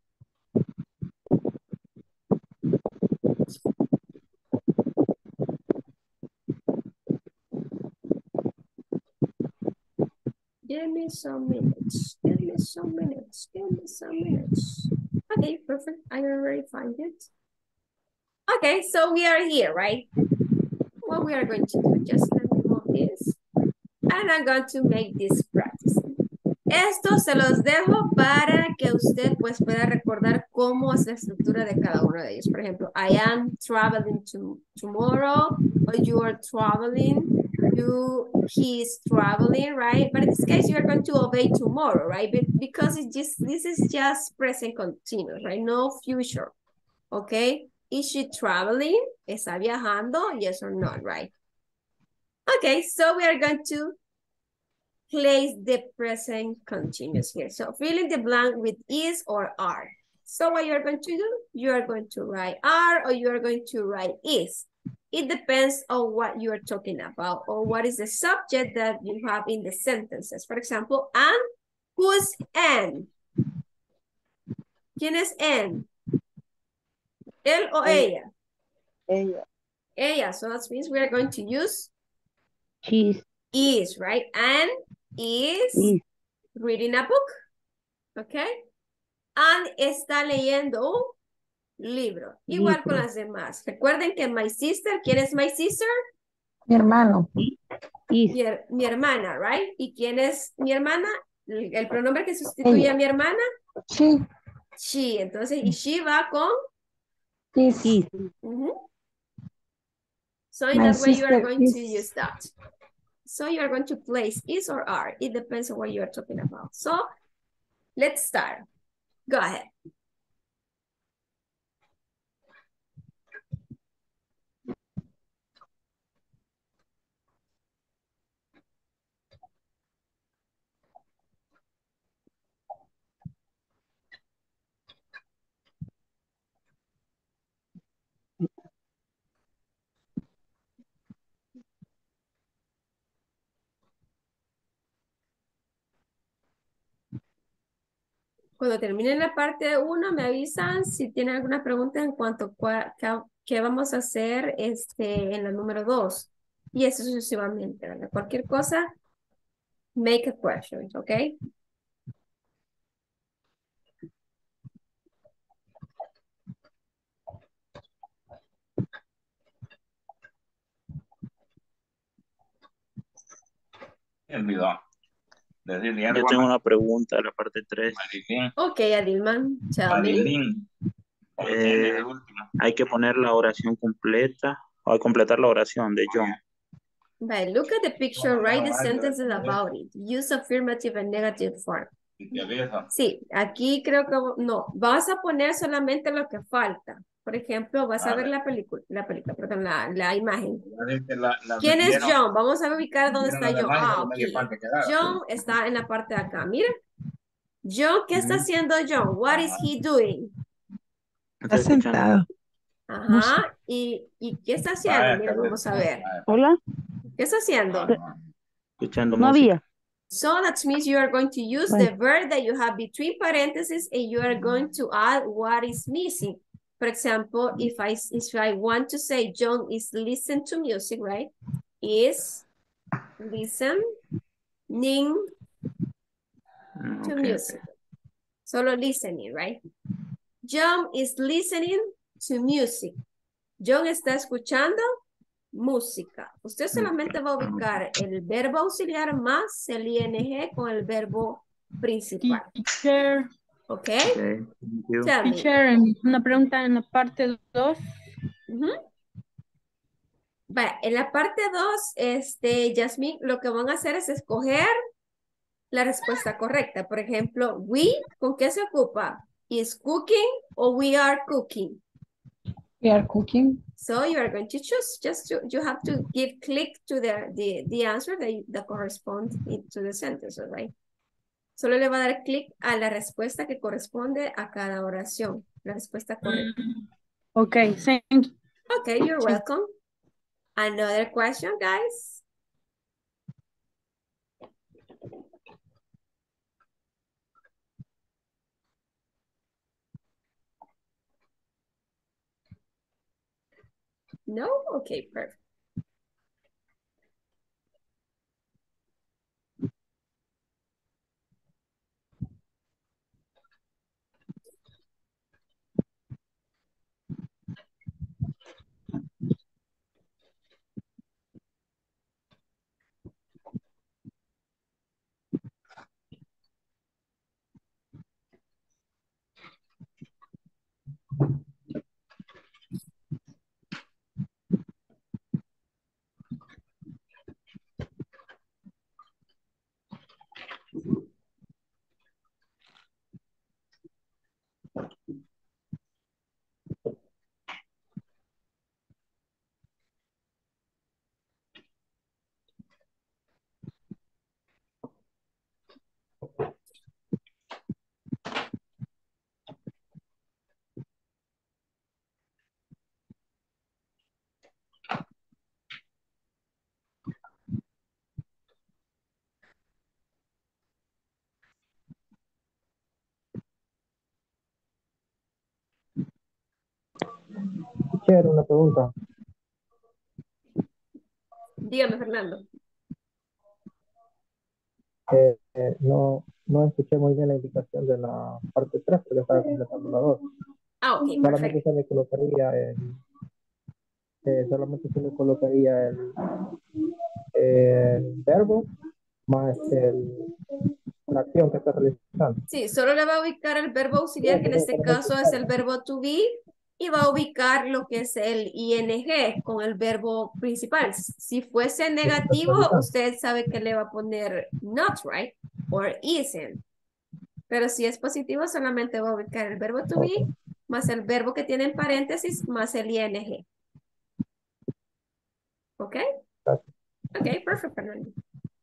Give me some minutes. Give me some minutes. Give me some minutes. Okay, perfect. I already find it. Okay, so we are here, right? What we are going to do, just let me move this. And I'm going to make this practice. Esto se los dejo para que usted pues pueda recordar cómo es la estructura de cada uno de ellos. Por ejemplo, I am traveling to, tomorrow, or you are traveling, you, he is traveling, right? But in this case, you are going to obey tomorrow, right? Because it's just, this is just present continuous, right? No future, okay? Is she traveling? ¿Está viajando? Yes or no, right? Okay, so we are going to place the present continuous here. So fill in the blank with is or are. So what you're going to do, you are going to write are or you are going to write is. It depends on what you are talking about or what is the subject that you have in the sentences. For example, and, who's and? ¿Quién es and? Él o ella? Ella. Ella. So that means we are going to use She's. is, right? And is Is. reading a book. Okay? And está leyendo un libro. Igual con Libro. las demás. Recuerden que my sister, ¿quién es my sister? Mi hermano. Is. Mi, her- mi hermana, right? ¿Y quién es mi hermana? El, el pronombre que sustituye Ella. a mi hermana, She. she. Entonces, y she va con Is. Is. ujú. So in My that way you are sister going is. to use that. So you are going to place is or are. It depends on what you are talking about. So let's start. Go ahead. Cuando terminen la parte uno, me avisan si tienen alguna pregunta en cuanto a cua- ca- qué vamos a hacer este, en la número dos. Y eso sucesivamente, ¿verdad? Cualquier cosa, make a question, ¿ok? Me olvidó. Decirle, ya le Yo voy a tengo una pregunta de la parte tres. Marilyn. Ok, Adilman, tell me. Marilyn. Eh, El último. hay que poner la oración completa o completar la oración de John. Right, look at the picture, write the sentences about it. Use affirmative and negative form. Y te avisa. Sí, aquí creo que no, vas a poner solamente lo que falta. Por ejemplo, vas a ver Vale. la película, la película, perdón, la, la imagen. Ya ves que la- la ¿Quién es vieron- John? Vamos a ubicar dónde vieron está los John. demás y Ah, solo medio ok. pan que quedaba. John está en la parte de acá. Mira. John, ¿qué está Ujú. haciendo John? What is he doing? Está Estoy escuchando. sentado. Ajá. ¿Y, y qué está haciendo? Vaya, Mira, tal vamos vez. a ver. Vaya. Hola. ¿Qué está haciendo? Ah, Escuchando No música. había. So that means you are going to use the verb that you have between parentheses and you are going to add what is missing. For example, if I, if I want to say John is listening to music, right? Is listening Mm, to ok, music. ok. Solo listening, right? John is listening to music. John está escuchando música. Usted solamente va a ubicar el verbo auxiliar más el ing con el verbo principal. Teacher, ¿Ok? Ok, thank you. Tell me. teacher, em, una pregunta en la parte dos. Ujú. Va, en la parte dos, este, Yasmín, lo que van a hacer es escoger la respuesta correcta. Por ejemplo, we, ¿con qué se ocupa? Is cooking o we are cooking? We are cooking. So you are going to choose. Just to, you have to give click to the, the, the answer that, you- that corresponds in- to the sentence, all right? Solo le va a dar clic a la respuesta que corresponde a cada oración. La respuesta correcta. Ok, thank you. Okay, you're welcome. Another question, guys? No? Okay, perfect. Teacher, una pregunta. Dígame, Fernando. Eh, eh, no, no escuché muy bien la indicación de la parte tres, porque estaba completando la dos. Ah, ok, Solamente perfecto. se le colocaría el, eh, solamente se le colocaría el, el verbo más el, la acción que está realizando. Sí, solo le va a ubicar el verbo auxiliar, que en este caso es el verbo to be, y va a ubicar lo que es el ing con el verbo principal. Si fuese negativo, usted sabe que le va a poner not, right? Or isn't. Pero si es positivo, solamente va a ubicar el verbo to be, más el verbo que tiene en paréntesis, más el ing. ¿Ok? Ok, perfecto, Fernando.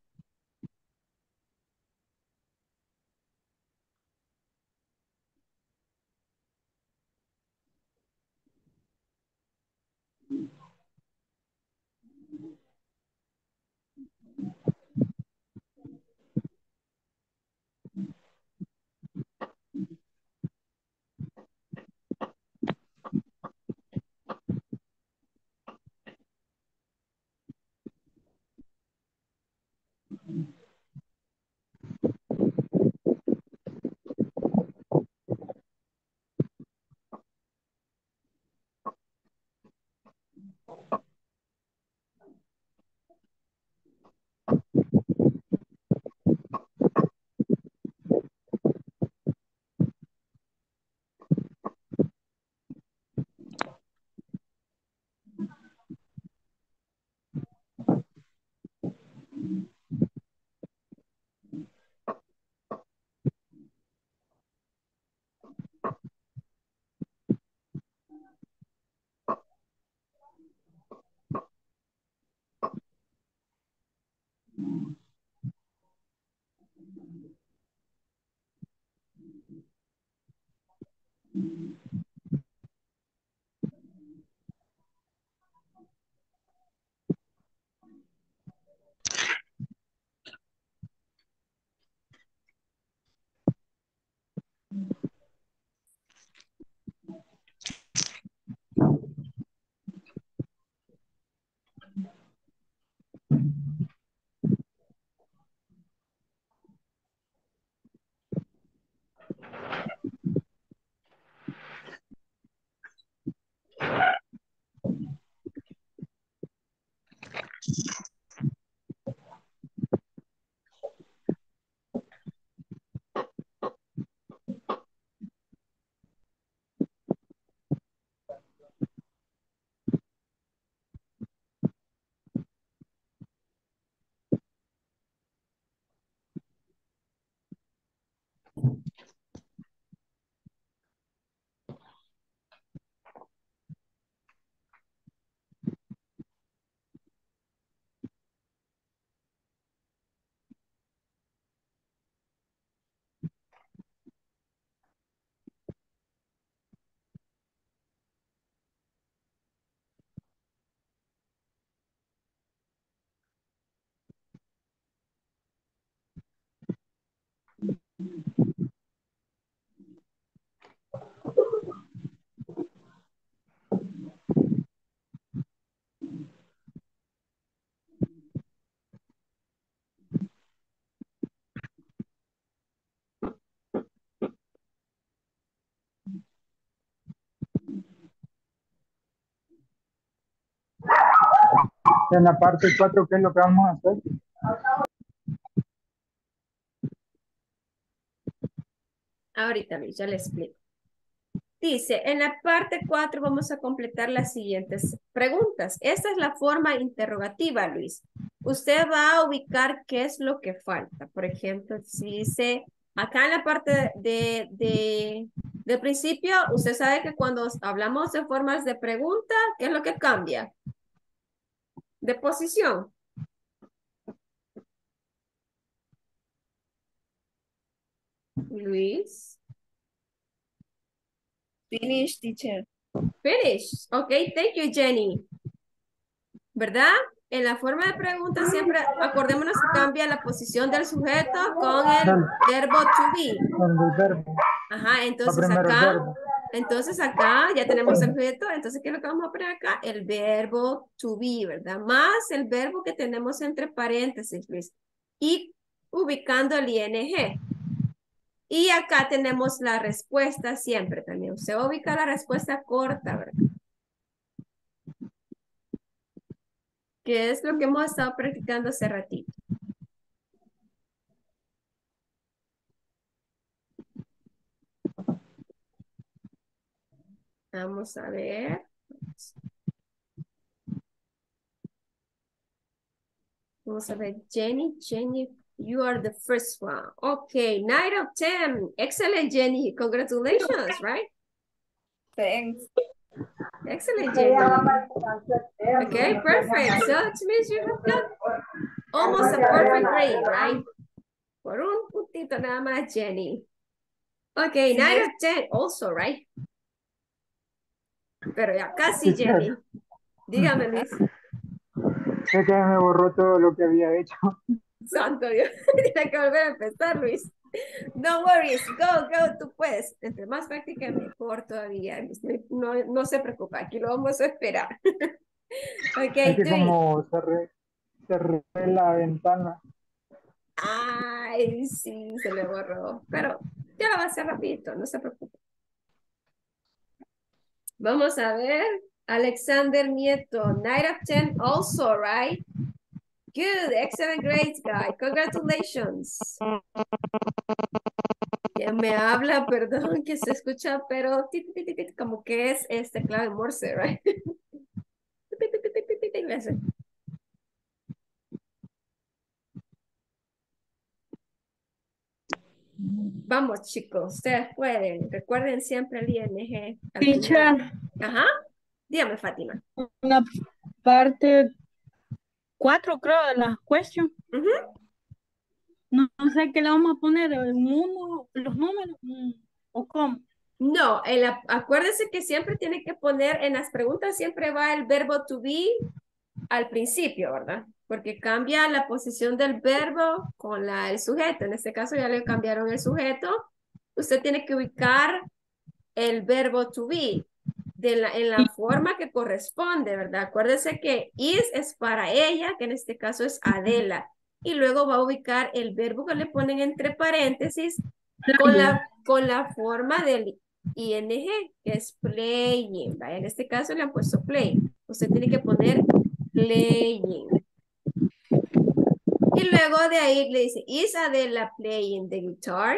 En la parte cuatro, ¿qué es lo que vamos a hacer? Ahorita, Luis, ya le explico. Dice, en la parte cuatro vamos a completar las siguientes preguntas. Esta es la forma interrogativa, Luis. Usted va a ubicar qué es lo que falta. Por ejemplo, si dice, acá en la parte de, de, de principio, usted sabe que cuando hablamos de formas de pregunta, ¿qué es lo que cambia? De posición. Luis. Finish, teacher. Finish. Ok, thank you, Jenny. ¿Verdad? En la forma de pregunta siempre acordémonos que cambia la posición del sujeto con el verbo to be. Con el verbo. Ajá, entonces primero el acá, verbo. Entonces acá ya tenemos el sujeto, entonces ¿qué es lo que vamos a poner acá? El verbo to be, ¿verdad? Más el verbo que tenemos entre paréntesis, Luis. Y ubicando el ing. Y acá tenemos la respuesta siempre también. Se ubica la respuesta corta, ¿verdad? Que es lo que hemos estado practicando hace ratito. Vamos a ver. Vamos a ver, Jenny, Jenny, you are the first one. Okay, nine of ten. Excellent, Jenny. Congratulations, right? Thanks. Excellent, Jenny. Okay, perfect. So it means you have got almost a perfect grade, right? Por un puntito nada más, Jenny. Okay, nine of ten also, right? Pero ya casi, Jenny. Dígame, Luis. Sé que me borró todo lo que había hecho. Santo Dios, tiene que volver a empezar, Luis. No worries, go, go, tú puedes. Entre más práctica, mejor todavía. No, no se preocupe, aquí lo vamos a esperar. Ok, Es que tú. como cerré, cerré la ventana. Ay, sí, se le borró. Pero ya lo va a hacer rapidito, no se preocupe. Vamos a ver. Alexander Nieto, nine of ten also, right? Good, excellent grades, guy. Congratulations. Ya me habla, perdón, que se escucha, pero tit, tit, tit, tit, como que es este clave Morse, right? Tit, tit, tit, tit, tit, tit, ese. Vamos, chicos, ustedes pueden. Recuerden siempre el ing. al final. Teacher, Ajá. Dígame, Fátima. una parte cuatro, creo, de la question. Ujú. No, no sé qué le vamos a poner, el uno, los números, mm, o cómo. No, en la- acuérdense que siempre tiene que poner en las preguntas, siempre va el verbo to be al principio, ¿verdad? Porque cambia la posición del verbo con la, el sujeto. En este caso ya le cambiaron el sujeto. Usted tiene que ubicar el verbo to be de la, en la forma que corresponde, ¿verdad? Acuérdese que is es para ella, que en este caso es Adela. Y luego va a ubicar el verbo que le ponen entre paréntesis con la, con la forma del ing, que es playing. ¿Vale? En este caso le han puesto play. Usted tiene que poner playing. Y luego de ahí le dice, ¿is Adela playing the guitar?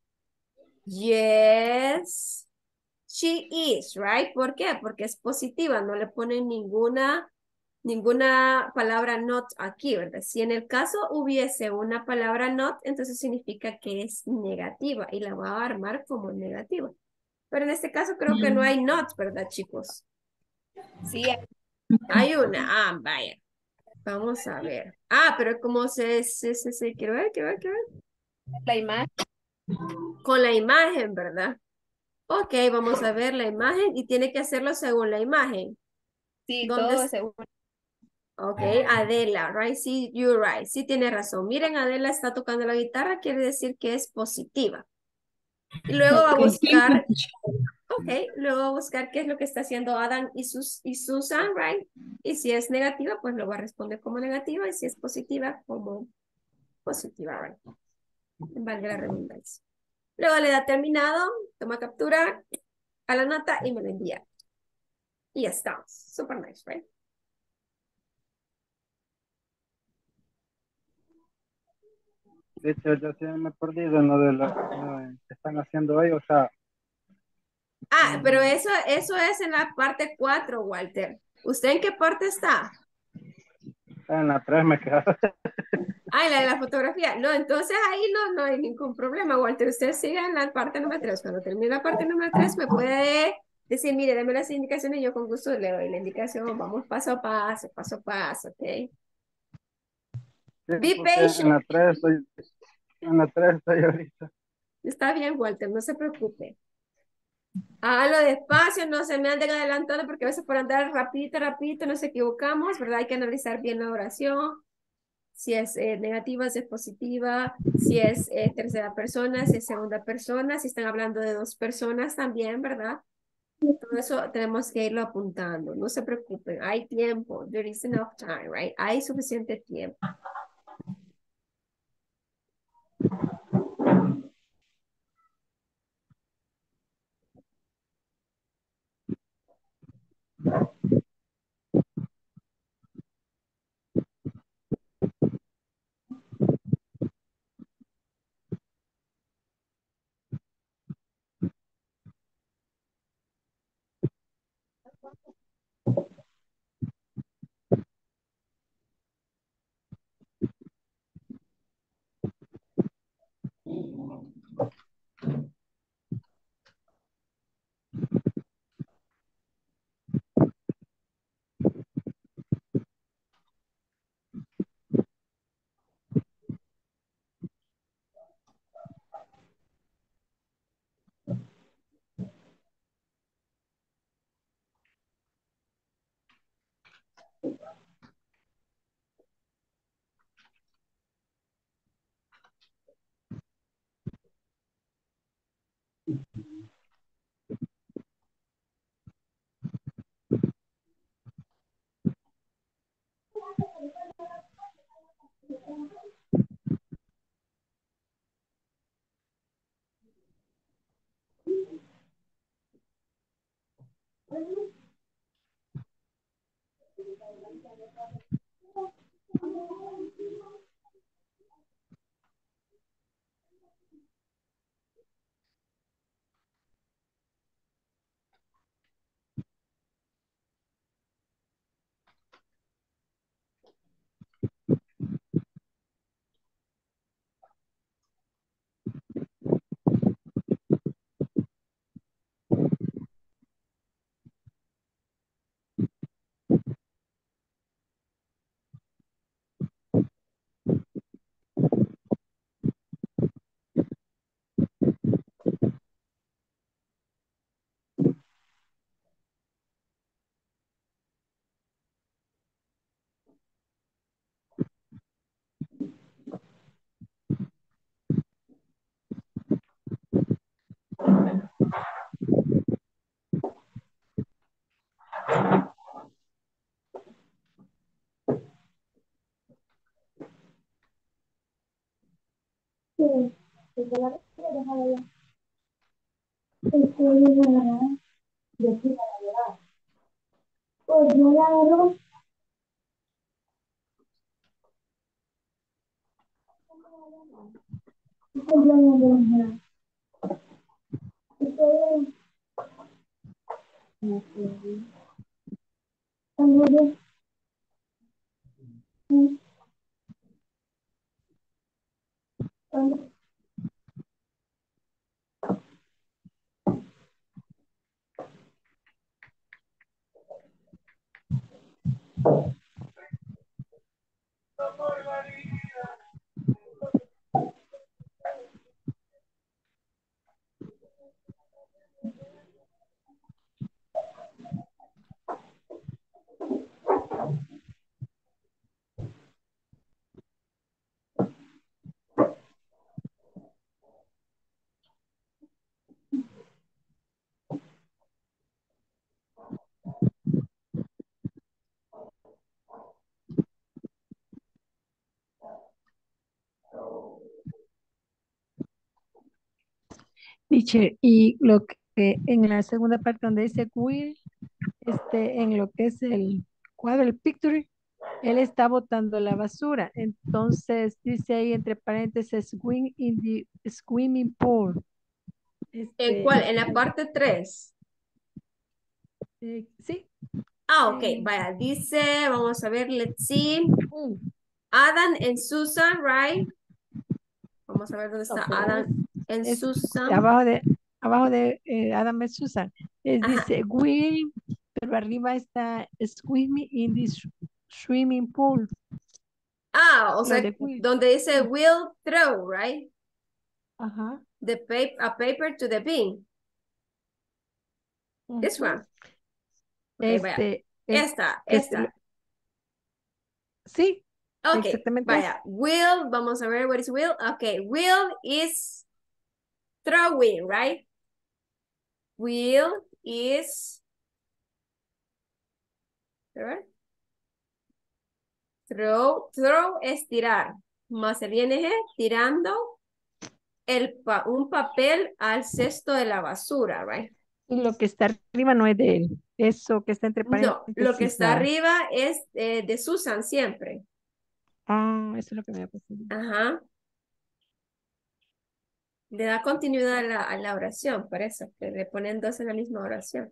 Yes, she is, right? ¿Por qué? Porque es positiva, no le ponen ninguna, ninguna palabra not aquí, ¿verdad? Si en el caso hubiese una palabra not, entonces significa que es negativa y la va a armar como negativa. Pero en este caso creo que no hay not, ¿verdad, chicos? Sí, Hay una, ah, vaya. Vamos a ver. Ah, pero como se, se, se, se, quiero ver, quiero ver, quiero ver. la imagen. Con la imagen, ¿verdad? Ok, vamos a ver la imagen y tiene que hacerlo según la imagen. Sí, ¿Dónde todo es? según. Ok, Adela, right? Sí, you're right. Sí tiene razón. Miren, Adela está tocando la guitarra, quiere decir que es positiva. Y luego va a Ok, buscar, thank you. ok, luego va a buscar qué es lo que está haciendo Adam y, sus, y Susan, right? Y si es negativa, pues lo va a responder como negativa. Y si es positiva, como positiva, right? Valga la redundancia. Luego le da terminado, toma captura a la nota y me lo envía. Y ya está. Super nice, right? De hecho, ya se me he perdido en lo de lo, lo que están haciendo hoy, o sea, Ah, mm, pero eso, eso es en la parte cuatro, Walter. ¿Usted en qué parte está? en la tres me quedé. Ah, en la de la fotografía. No, entonces ahí no, no hay ningún problema, Walter. Usted sigue en la parte número tres. Cuando termine la parte número tres, me puede decir, mire, deme las indicaciones y yo con gusto le doy la indicación. Vamos paso a paso, paso a paso, ¿ok? Sí, Be porque en patient. la tres estoy, en la tres estoy ahorita. Está bien, Walter, no se preocupe. Hágalo despacio, no se me anden adelantando porque a veces por andar rapidito, rapidito nos equivocamos, ¿verdad? Hay que analizar bien la oración. Si es eh, negativa, si es positiva, si es eh, tercera persona, si es segunda persona, si están hablando de dos personas también, ¿verdad? Todo eso tenemos que irlo apuntando. No se preocupen, hay tiempo. There is enough time, right? Hay suficiente tiempo. Teacher, y lo que en la segunda parte donde dice Will, este, en lo que es el cuadro, el picture, él está botando la basura. Entonces dice ahí entre paréntesis, swim in the swimming pool. ¿En Este, cuál? En la parte tres. eh, sí. Ah, ok, en- vaya, dice, vamos a ver, let's see. uh, Adam and Susan, right? Vamos a ver dónde está Adam and es Susan. abajo de, abajo de eh, Adam y Susan. Eh, Ajá. dice Will, pero arriba está swimming in the s- swimming pool. Ah, o Lo sea, de Will. donde dice will throw, right? Ajá. The paper, a paper to the bin. This Ujú. one. Ok, vaya. Este, es- Esta, este, lo- esta. sí, Ok, exactamente. vaya. Will, vamos a ver, what is will? Ok, will is throwing, right? Will is, a ver, throw, throw es tirar, más el ing, tirando el pa- un papel al cesto de la basura, right? Y lo que está arriba no es de él. Eso que está entre No, lo que paréntesis, está no. arriba es eh, de Susan siempre. Ah, eso es lo que me ha pasado. Ajá. Le da continuidad a la, a la oración, por eso, que le ponen dos en la misma oración.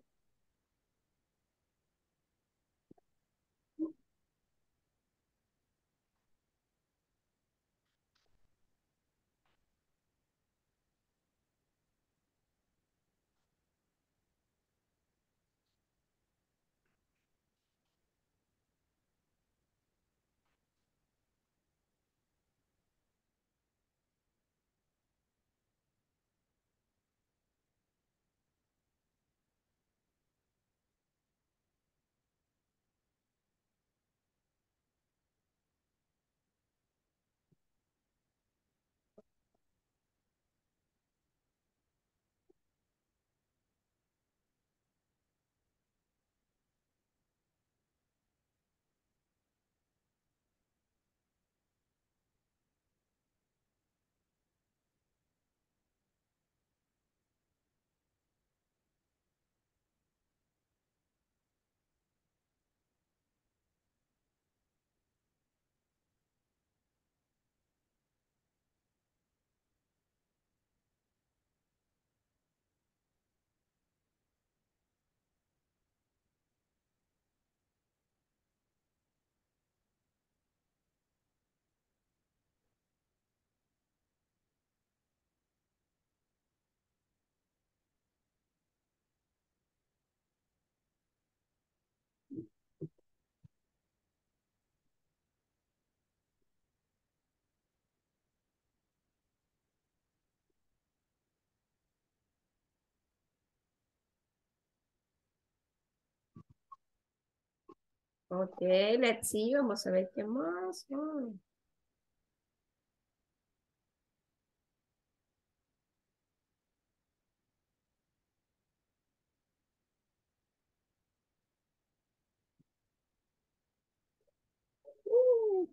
Ok, let's see, vamos a ver qué más. Oh. Uh.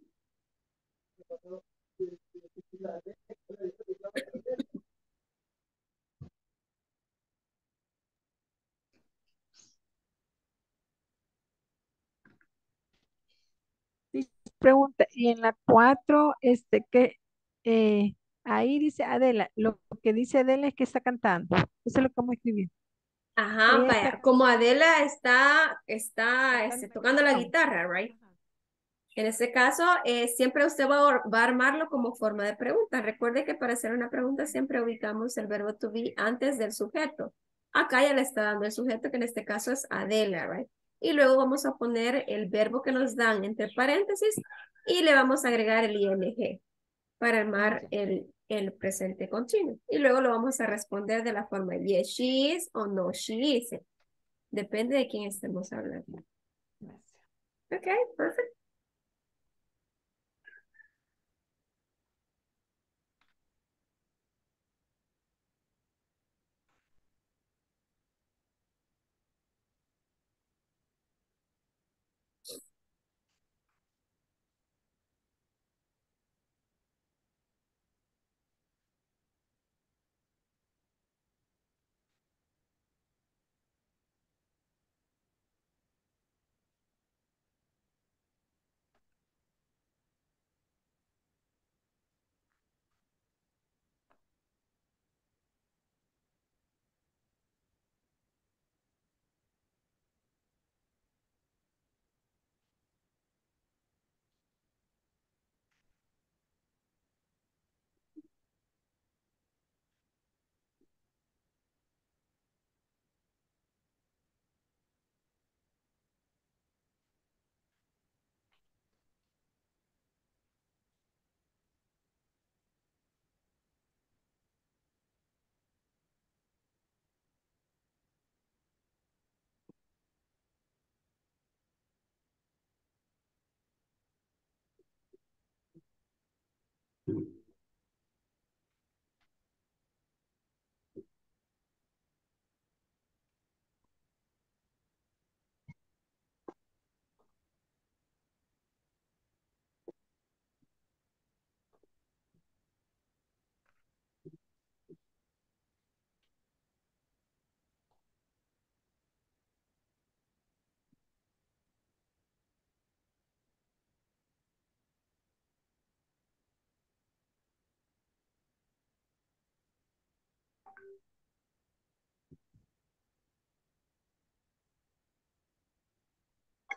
Sí, pregunta, y en la cuatro, este, que eh, ahí dice Adela, lo que dice Adela es que está cantando. Eso es lo que vamos a escribir. Ajá, Ella está, vaya, como Adela está, está está este, cantando tocando la canción. guitarra, right? Ajá. En este caso, eh, siempre usted va a, va a armarlo como forma de pregunta. Recuerde que para hacer una pregunta siempre ubicamos el verbo to be antes del sujeto. Acá ya le está dando el sujeto, que en este caso es Adela, right? Y luego vamos a poner el verbo que nos dan entre paréntesis y le vamos a agregar el ing para Ah, armar ya. el, el presente continuo. Y luego lo vamos a responder de la forma yes, she is o no, she isn't. Depende de quién estemos hablando. Gracias. Okay, perfect.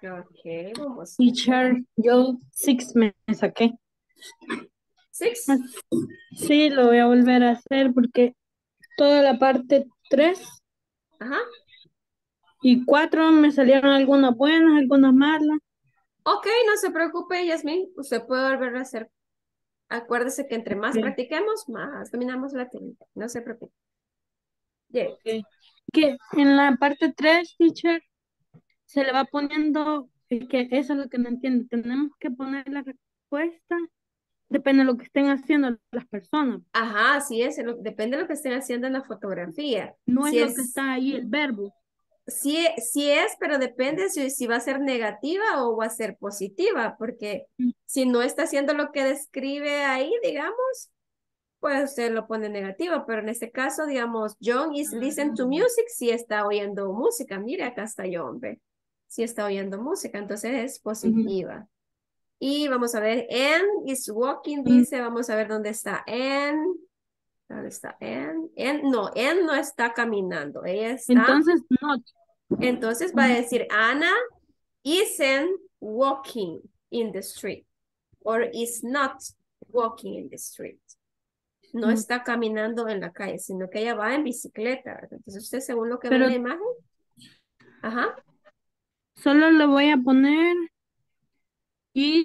Ok, vamos. Teacher, yo six me saqué. Six. Sí, lo voy a volver a hacer porque toda la parte tres Ajá. y cuatro me salieron algunas buenas, algunas malas. Ok, no se preocupe, Yasmin. Usted puede volver a hacer. Acuérdese que entre más Ok. practiquemos, más dominamos la técnica. No se preocupe. Yeah. Ok. Que en la parte tres, teacher, se le va poniendo, es que eso es lo que no entiendo. Tenemos que poner la respuesta, depende de lo que estén haciendo las personas. Ajá, así es. lo- Depende de lo que estén haciendo en la fotografía. No es Si lo que es, está ahí, el verbo. sí, sí es, pero depende si, si va a ser negativa o va a ser positiva, porque Mm. si no está haciendo lo que describe ahí, digamos, pues usted lo pone negativo, pero en este caso, digamos, John is listen to music, si está oyendo música. Mire, acá está John, ve. Si está oyendo música, entonces es positiva. Y vamos a ver, Anne is walking, dice, vamos a ver dónde está Anne. ¿Dónde está Anne? Anne, no, Anne no está caminando, ella está. Entonces, no. Entonces va a decir, Anna isn't walking in the street, or is not walking in the street. No Mm. está caminando en la calle, sino que ella va en bicicleta, ¿verdad? Entonces usted según lo que ve Pero- en la imagen, ajá, Solo le voy a poner is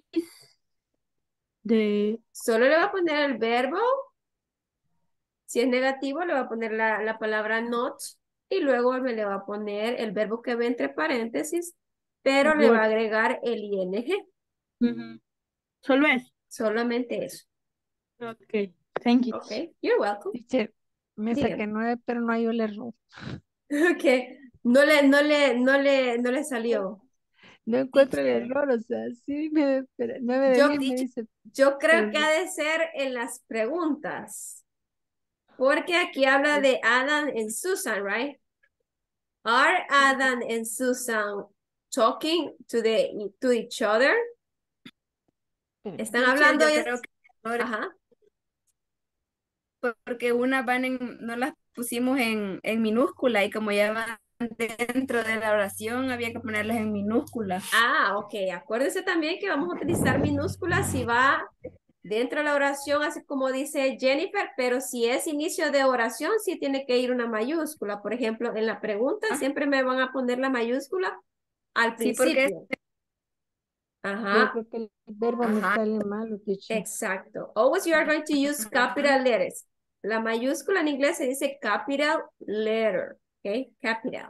de solo le va a poner el verbo. Si es negativo, le va a poner la, la palabra not y luego me le va a poner el verbo que ve entre paréntesis, pero le va a Work. agregar el ing. Ujú. Solo es. Solamente eso. Ok, thank you. Ok, you're welcome. Teacher, me Dígame. saqué nueve, pero no hay el error. Ok, no le, no le, no le, no le salió. No encuentro el Teacher. error, o sea, sí me espera, nueve de Yo, diez me teacher, dice, yo creo pero que no. ha de ser en las preguntas. Porque aquí habla de Adam and Susan, right? Are Adam and Susan talking to the to each other? Están Teacher, hablando yo ellos. creo que ahora- Ajá. porque unas van en, no las pusimos en, en minúscula y como ya van dentro de la oración había que ponerlas en minúscula. Ah, ok. Acuérdense también que vamos a utilizar minúsculas si va dentro de la oración, así como dice Jennifer, pero si es inicio de oración, sí tiene que ir una mayúscula. Por ejemplo, en la pregunta Ah. siempre me van a poner la mayúscula al Sí, porque principio. Yo Ajá, creo que el verbo me Ajá. sale malo, teacher. exacto. Always you are going to use capital letters. La mayúscula en inglés se dice capital letter, ¿ok? Capital.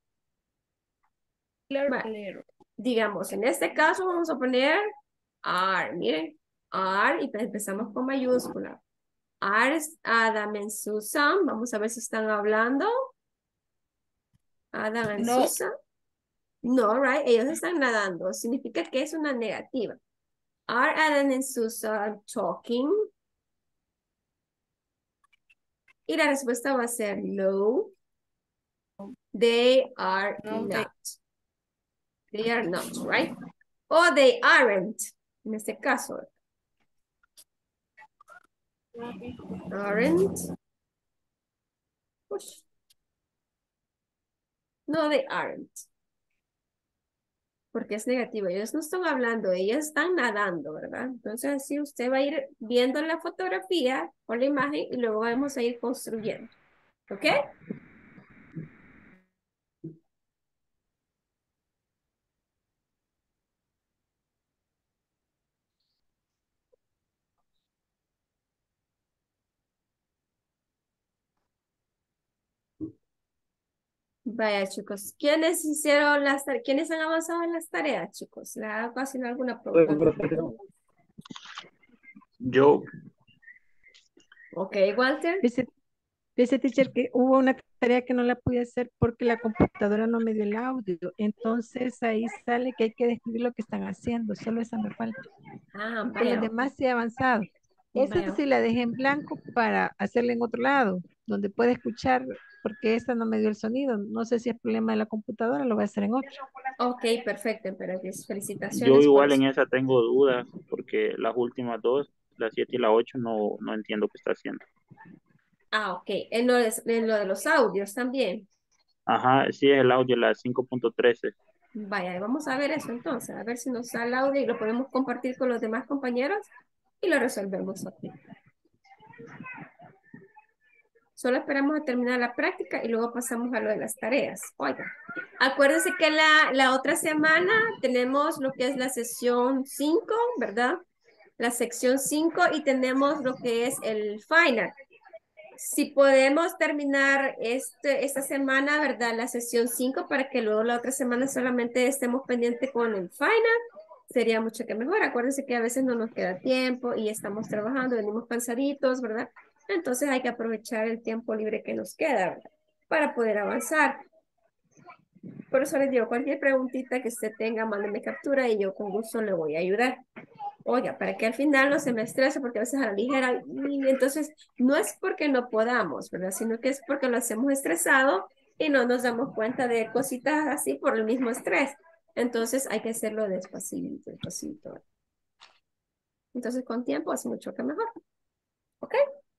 Vale. Digamos, en este caso vamos a poner are, miren, are y empezamos con mayúscula. Are es Adam and Susan, vamos a ver si están hablando. Adam and No. Susan. No, right, ellos están nadando, significa que es una negativa. Are Adam and Susan talking? Y la respuesta va a ser no. They are No, not. they- They are not, right? O they aren't, en este caso. Aren't. Push. No, they aren't. Porque es negativo. Ellos no están hablando, ellos están nadando, ¿verdad? Entonces así usted va a ir viendo la fotografía o la imagen y luego vamos a ir construyendo. ¿Ok? Vaya, chicos. ¿Quiénes hicieron las tareas? ¿Quiénes han avanzado en las tareas, chicos? ¿Le ha ocasionado alguna Pues, pregunta? profesor, Yo, Ok, Walter. Dice, dice teacher que hubo una tarea que no la pude hacer porque la computadora no me dio el audio. Entonces ahí sale que hay que describir lo que están haciendo. Solo esa me falta. Ah, Con los vaya. demás sí he avanzado. Esa Vaya. sí la dejé en blanco para hacerla en otro lado, donde puede escuchar, porque esta no me dio el sonido. No sé si es problema de la computadora, lo voy a hacer en otro. Ok, perfecto, pero yo felicitaciones por igual en eso. esa tengo dudas porque las últimas dos, la siete y la ocho, no, no entiendo qué está haciendo. Ah, ok. En lo de, en lo de los audios también. Ajá, sí es el audio, la cinco punto trece. Vaya, vamos a ver eso entonces, a ver si nos sale el audio y lo podemos compartir con los demás compañeros y lo resolvemos aquí. Solo esperamos a terminar la práctica y luego pasamos a lo de las tareas. Oiga, acuérdense que la, la otra semana tenemos lo que es la sesión cinco, ¿verdad? La sección cinco y tenemos lo que es el final. Si podemos terminar este, esta semana, ¿verdad? La sesión cinco para que luego la otra semana solamente estemos pendientes con el final, sería mucho que mejor. Acuérdense que a veces no nos queda tiempo y estamos trabajando, venimos cansaditos, ¿verdad? Entonces hay que aprovechar el tiempo libre que nos queda, ¿verdad? Para poder avanzar. Por eso les digo, cualquier preguntita que usted tenga, mándeme captura y yo con gusto le voy a ayudar. Oiga, para que al final no se me estrese, porque a veces a la ligera, y entonces no es porque no podamos, ¿verdad? Sino que es porque lo hacemos estresado y no nos damos cuenta de cositas así por el mismo estrés. Entonces hay que hacerlo despacito, despacito. Entonces con tiempo es mucho que mejor. ¿Ok?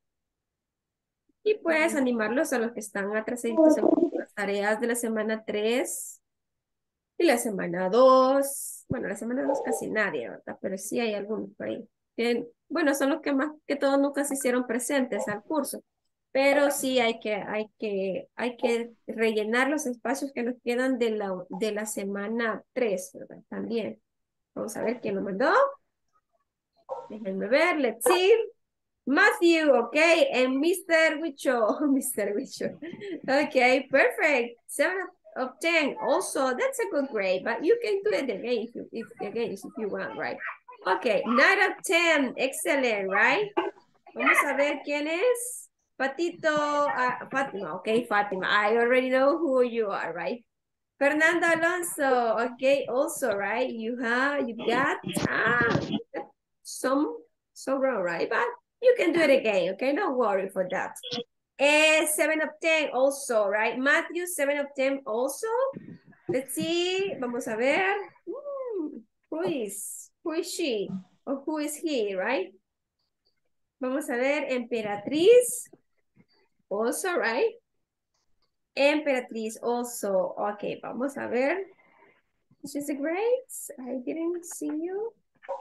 Y pues animarlos a los que están atrasaditos en las tareas de la semana tres y la semana dos. Bueno, la semana dos casi nadie, ¿verdad? Pero sí hay algunos por ahí. Que, bueno, son los que más que todos nunca se hicieron presentes al curso. Pero sí hay que, hay que, hay que rellenar los espacios que nos quedan de la, de la semana tres, ¿verdad? También. Vamos a ver quién lo mandó. Déjenme ver, let's see. Matthew, okay, and mister Wicho, mister Wicho. Okay, perfect. Seven of ten. Also, that's a good grade, but you can do it again if you, if, again, if you want, right? Okay, nine of ten. Excellent, right? Vamos a ver quién es. Patito, uh, Fatima. Okay, Fatima. I already know who you are, right? Fernando Alonso. Okay, also, right? You have, you got ah, some, so wrong, right? But you can do it again, okay? Don't worry for that. And seven of ten also, right? Matthew, seven of ten also. Let's see. Vamos a ver. Hmm, who is, who is she? Or who is he, right? Vamos a ver. Emperatriz. Also, right? Emperatriz also. Okay, vamos a ver. She's a great. I didn't see you.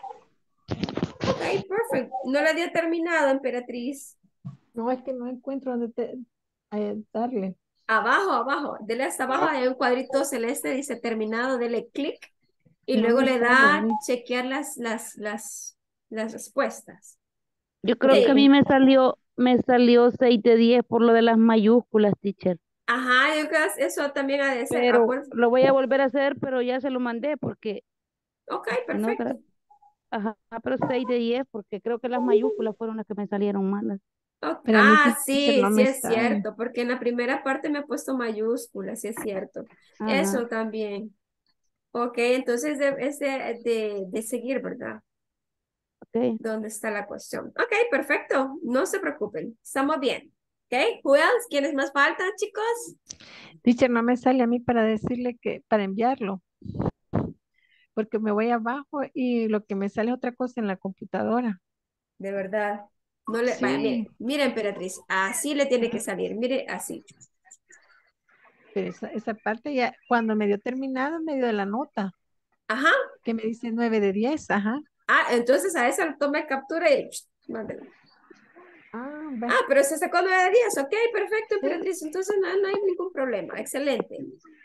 Ok, perfect. No la dio terminado, Emperatriz. No, es que no encuentro dónde te, eh, darle. Abajo, abajo. Dele hasta abajo, hay un cuadrito celeste, dice terminado, dele clic. Y No luego me le sale da a mí. chequear las, las, las, las respuestas. Yo creo que a mí Sí. me salió, me salió seis de diez por lo de las mayúsculas, teacher. Ajá, yo creo que eso también ha de ser. Pero Acuérdense. lo voy a volver a hacer, pero ya se lo mandé porque Ok, no, perfecto. tra- ajá, pero seis de diez porque creo que las mayúsculas fueron las que me salieron malas. Ok. Pero a mí Ah, sí, teacher, sí, no sí me es sale. cierto, porque en la primera parte me ha puesto mayúsculas, sí es cierto. Ajá, Eso también. Ok, entonces de- es de, de, de seguir, ¿verdad? ok. ¿Dónde está la cuestión? Ok, perfecto. No se preocupen. Estamos bien. Ok, who else? ¿Quiénes más faltan, chicos? Teacher, no me sale a mí para decirle que, para enviarlo, porque me voy abajo y lo que me sale es otra cosa en la computadora. De verdad. No le, vaya, Sí, mire, mire, emperatriz. Así le tiene que salir. Mire, así. pero esa, esa parte ya, cuando me dio terminado, me dio la nota, Ajá. que me dice nueve de diez, ajá. Ah, entonces a esa le tome captura y psh, mándela. Ah, ve, Ah, pero se sacó nueve de diez. Ok, perfecto, sí. emperatriz. Entonces no, no hay ningún problema. Excelente.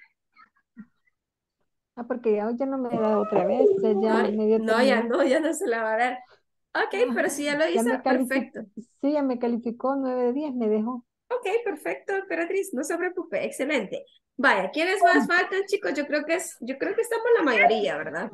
Ah, porque ya, ya no me da otra vez, ya, ya No, me dio no, ya terminado. no, ya no se la va a dar. Ok, Ah, pero si ya lo ya hizo, me calificó, perfecto. sí, ya me calificó nueve de diez, me dejó. Ok, perfecto, emperatriz, no se preocupe, excelente. Vaya, ¿quiénes más faltan, chicos? Yo creo que es, yo creo que estamos la mayoría, ¿verdad?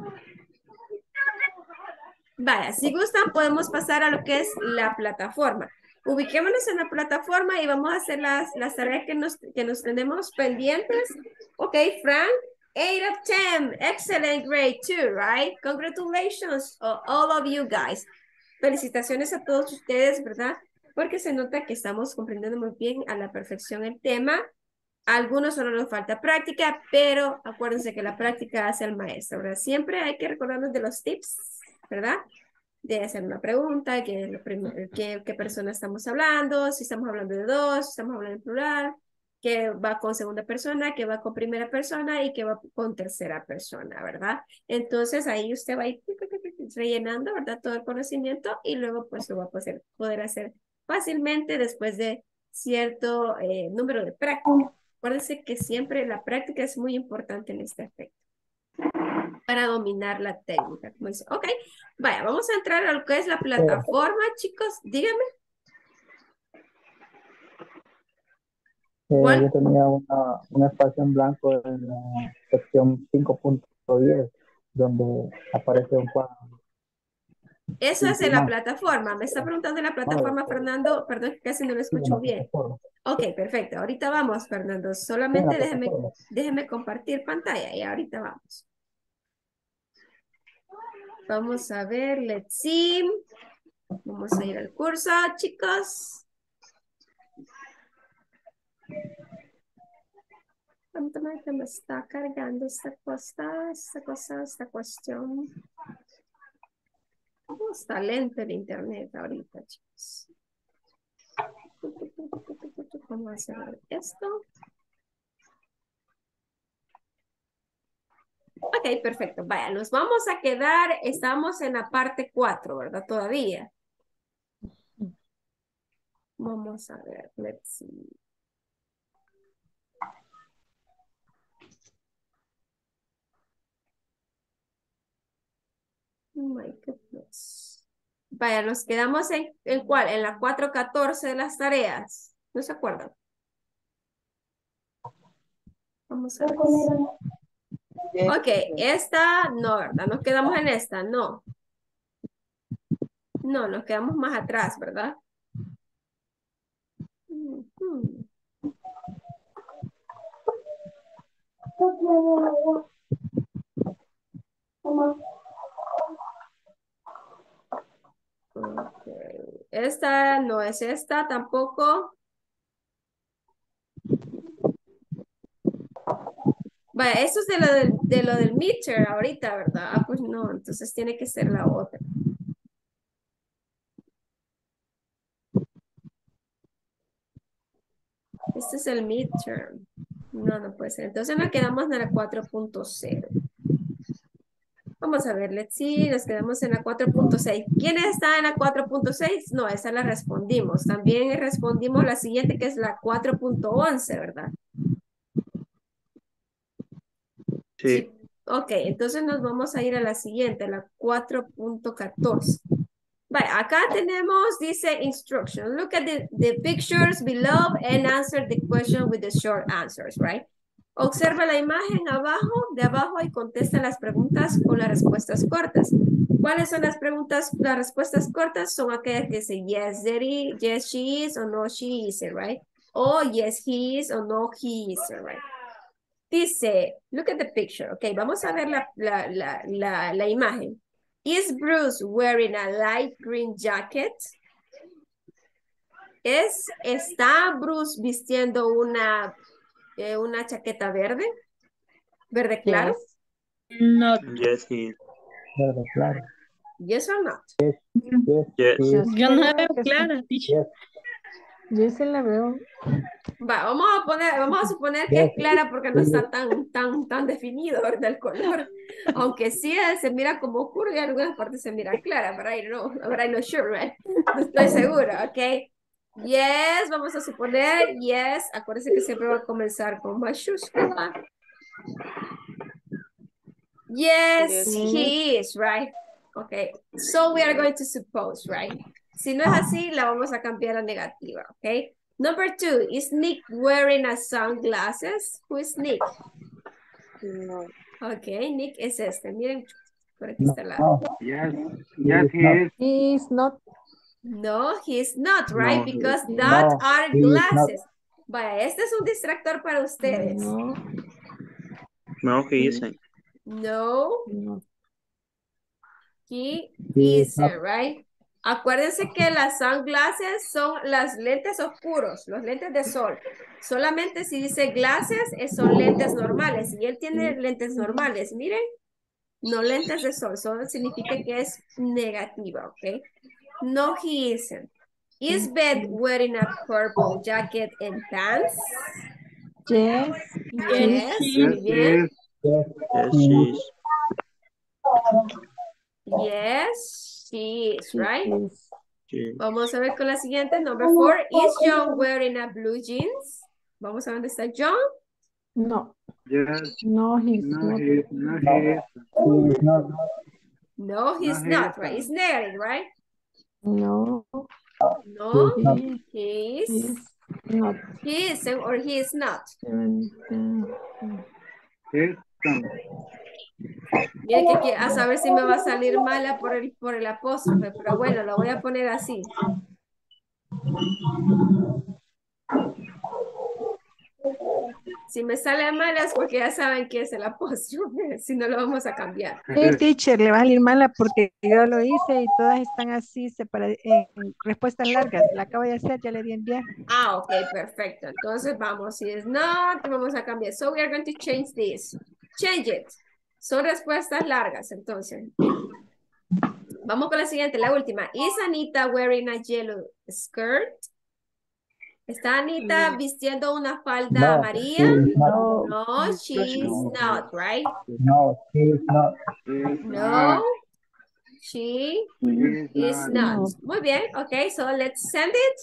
Vaya, si gustan, podemos pasar a lo que es la plataforma. Ubiquémonos en la plataforma y vamos a hacer las, las tareas que nos, que nos tenemos pendientes. Ok, Frank, eight of ten, excellent grade too, right? Congratulations, uh, all of you guys. Felicitaciones a todos ustedes, ¿verdad? Porque se nota que estamos comprendiendo muy bien a la perfección el tema. A algunos solo nos falta práctica, pero acuérdense que la práctica hace al maestro, ¿verdad? Siempre hay que recordarnos de los tips, ¿verdad? De hacer una pregunta, qué, qué, qué persona estamos hablando, si estamos hablando de dos, si estamos hablando en plural, que va con segunda persona, que va con primera persona y que va con tercera persona, ¿verdad? Entonces ahí usted va a ir rellenando, ¿verdad? Todo el conocimiento y luego pues lo va a poder, poder hacer fácilmente después de cierto eh, número de prácticas. Acuérdense que siempre la práctica es muy importante en este aspecto para dominar la técnica. Como dice, ok, vaya, vamos a entrar a lo que es la plataforma, chicos. Díganme. Eh, ¿Cuál? yo tenía una, un espacio en blanco en la sección cinco punto diez, donde aparece un cuadro. Eso es Y en la más. plataforma. Me está preguntando en la No, plataforma, Fernando. Perdón, que casi no lo sí, en escucho la bien. plataforma. Ok, perfecto. Ahorita vamos, Fernando. Sí, en Solamente la déjeme, plataforma. déjeme compartir pantalla y ahorita vamos. Vamos a ver, let's see. Vamos a ir al curso, chicos. ¿Cuánto me está cargando esta cosa, esta cosa, esta cuestión? Oh, está lento el internet ahorita, chicos. Vamos a cerrar esto. Ok, perfecto. Vaya, nos vamos a quedar, estamos en la parte cuatro, ¿verdad? Todavía. Vamos a ver, let's see. Oh my goodness. Vaya, nos quedamos en, ¿en cuál? En la cuatro catorce de las tareas. ¿No se acuerdan? Vamos a ver. Ok, esta no, ¿verdad? Nos quedamos en esta, no. No, nos quedamos más atrás, ¿verdad? Ujú. Ok, esta no es esta tampoco. Vaya, esto es de lo del, de lo del meter ahorita, ¿verdad? Ah, pues no, entonces tiene que ser la otra. Este es el midterm. No, no puede ser. Entonces nos quedamos en la cuatro punto cero. Vamos a ver, let's see, nos quedamos en la cuatro punto seis. ¿Quiénes están en la cuatro punto seis? No, esa la respondimos. También respondimos la siguiente, que es la cuatro punto once, ¿verdad? Sí. Sí. Ok, entonces nos vamos a ir a la siguiente, la cuatro punto catorce. Vale, acá tenemos, dice instruction. Look at the, the pictures below and answer the question with the short answers, right? Observa la imagen abajo, de abajo y contesta las preguntas con las respuestas cortas. ¿Cuáles son las preguntas? Las respuestas cortas son aquellas que dicen yes, there is, yes, she is, or no, she is, right? O yes, he is, or no, he is, right? Dice, look at the picture. Ok, vamos a ver la, la, la, la, la imagen. Is Bruce wearing a light green jacket? ¿Es, ¿Está Bruce vistiendo una, eh, una chaqueta verde? ¿Verde claro? Yes. No. Yes, he is. Claro, claro. Yes or not? Yes, yes, Yes. yes, Yo Yo no la creo veo que sí. clara, teacher. yes, Yo sí la veo. Va, vamos a poner, vamos a suponer que yes. es clara porque no Sí, está tan, tan, tan definido, ¿verdad? El color. Aunque sí eh, se mira como oscuro y en algunas partes se mira clara, but I don't know, but I'm not sure, right? No estoy segura, ¿ok? Yes, vamos a suponer, yes. Acuérdense que siempre va a comenzar con mayúscula. Yes, he is, right? Okay, so we are going to suppose, right? Si no es así, la vamos a cambiar a negativa, okay? Number two, is Nick wearing a sunglasses? Who is Nick? No. Okay, Nick es este. Miren, por aquí no, está la. no, Yes, he yes, is he not. is. He is not. No, he's not, right? No, he Because is. that No, are he is not. glasses. Vaya, este es un distractor para ustedes. No, No, he isn't. No, no. he He is not. isn't, right? Acuérdense que las sunglasses son las lentes oscuros, los lentes de sol. Solamente si dice glasses, eh, son lentes normales. Y él tiene lentes normales, miren. No lentes de sol, solo significa que es negativa, ¿ok? No, he isn't. Is Beth wearing a purple jacket and pants? Yes. Yes, she muy bien. Yes, she's. Yes, she is, She right? is. She, Vamos a ver con la siguiente. Number four. Is John wearing a blue jeans? Vamos a ver dónde está John. No. Yes. No, he's No, not. he, no, he is. He is not. No, he's No, he not, right? isn't. It's negative, right? No. No, not. He he is. is not. He isn't or he is not. Seven, He's some. Mire que aquí, a saber si me va a salir mala por el, por el apóstrofe, pero bueno, lo voy a poner así. Si me sale mal es porque ya saben que es el apóstrofe, si no lo vamos a cambiar. Sí, teacher, le va a salir mala porque yo lo hice y todas están así separadas en respuestas largas. La acabo de hacer, ya le di a enviar. Ah, ok, perfecto. Entonces vamos, si es not, vamos a cambiar. So we are going to change this. Change it. Son respuestas largas, entonces. Vamos con la siguiente, la última. Is Anita wearing a yellow skirt? ¿Está Anita vistiendo una falda No, amarilla? she is not. No. No, she's not, right? No, she is not. He's No, not. she He's is not. not. Muy bien, okay, so let's send it.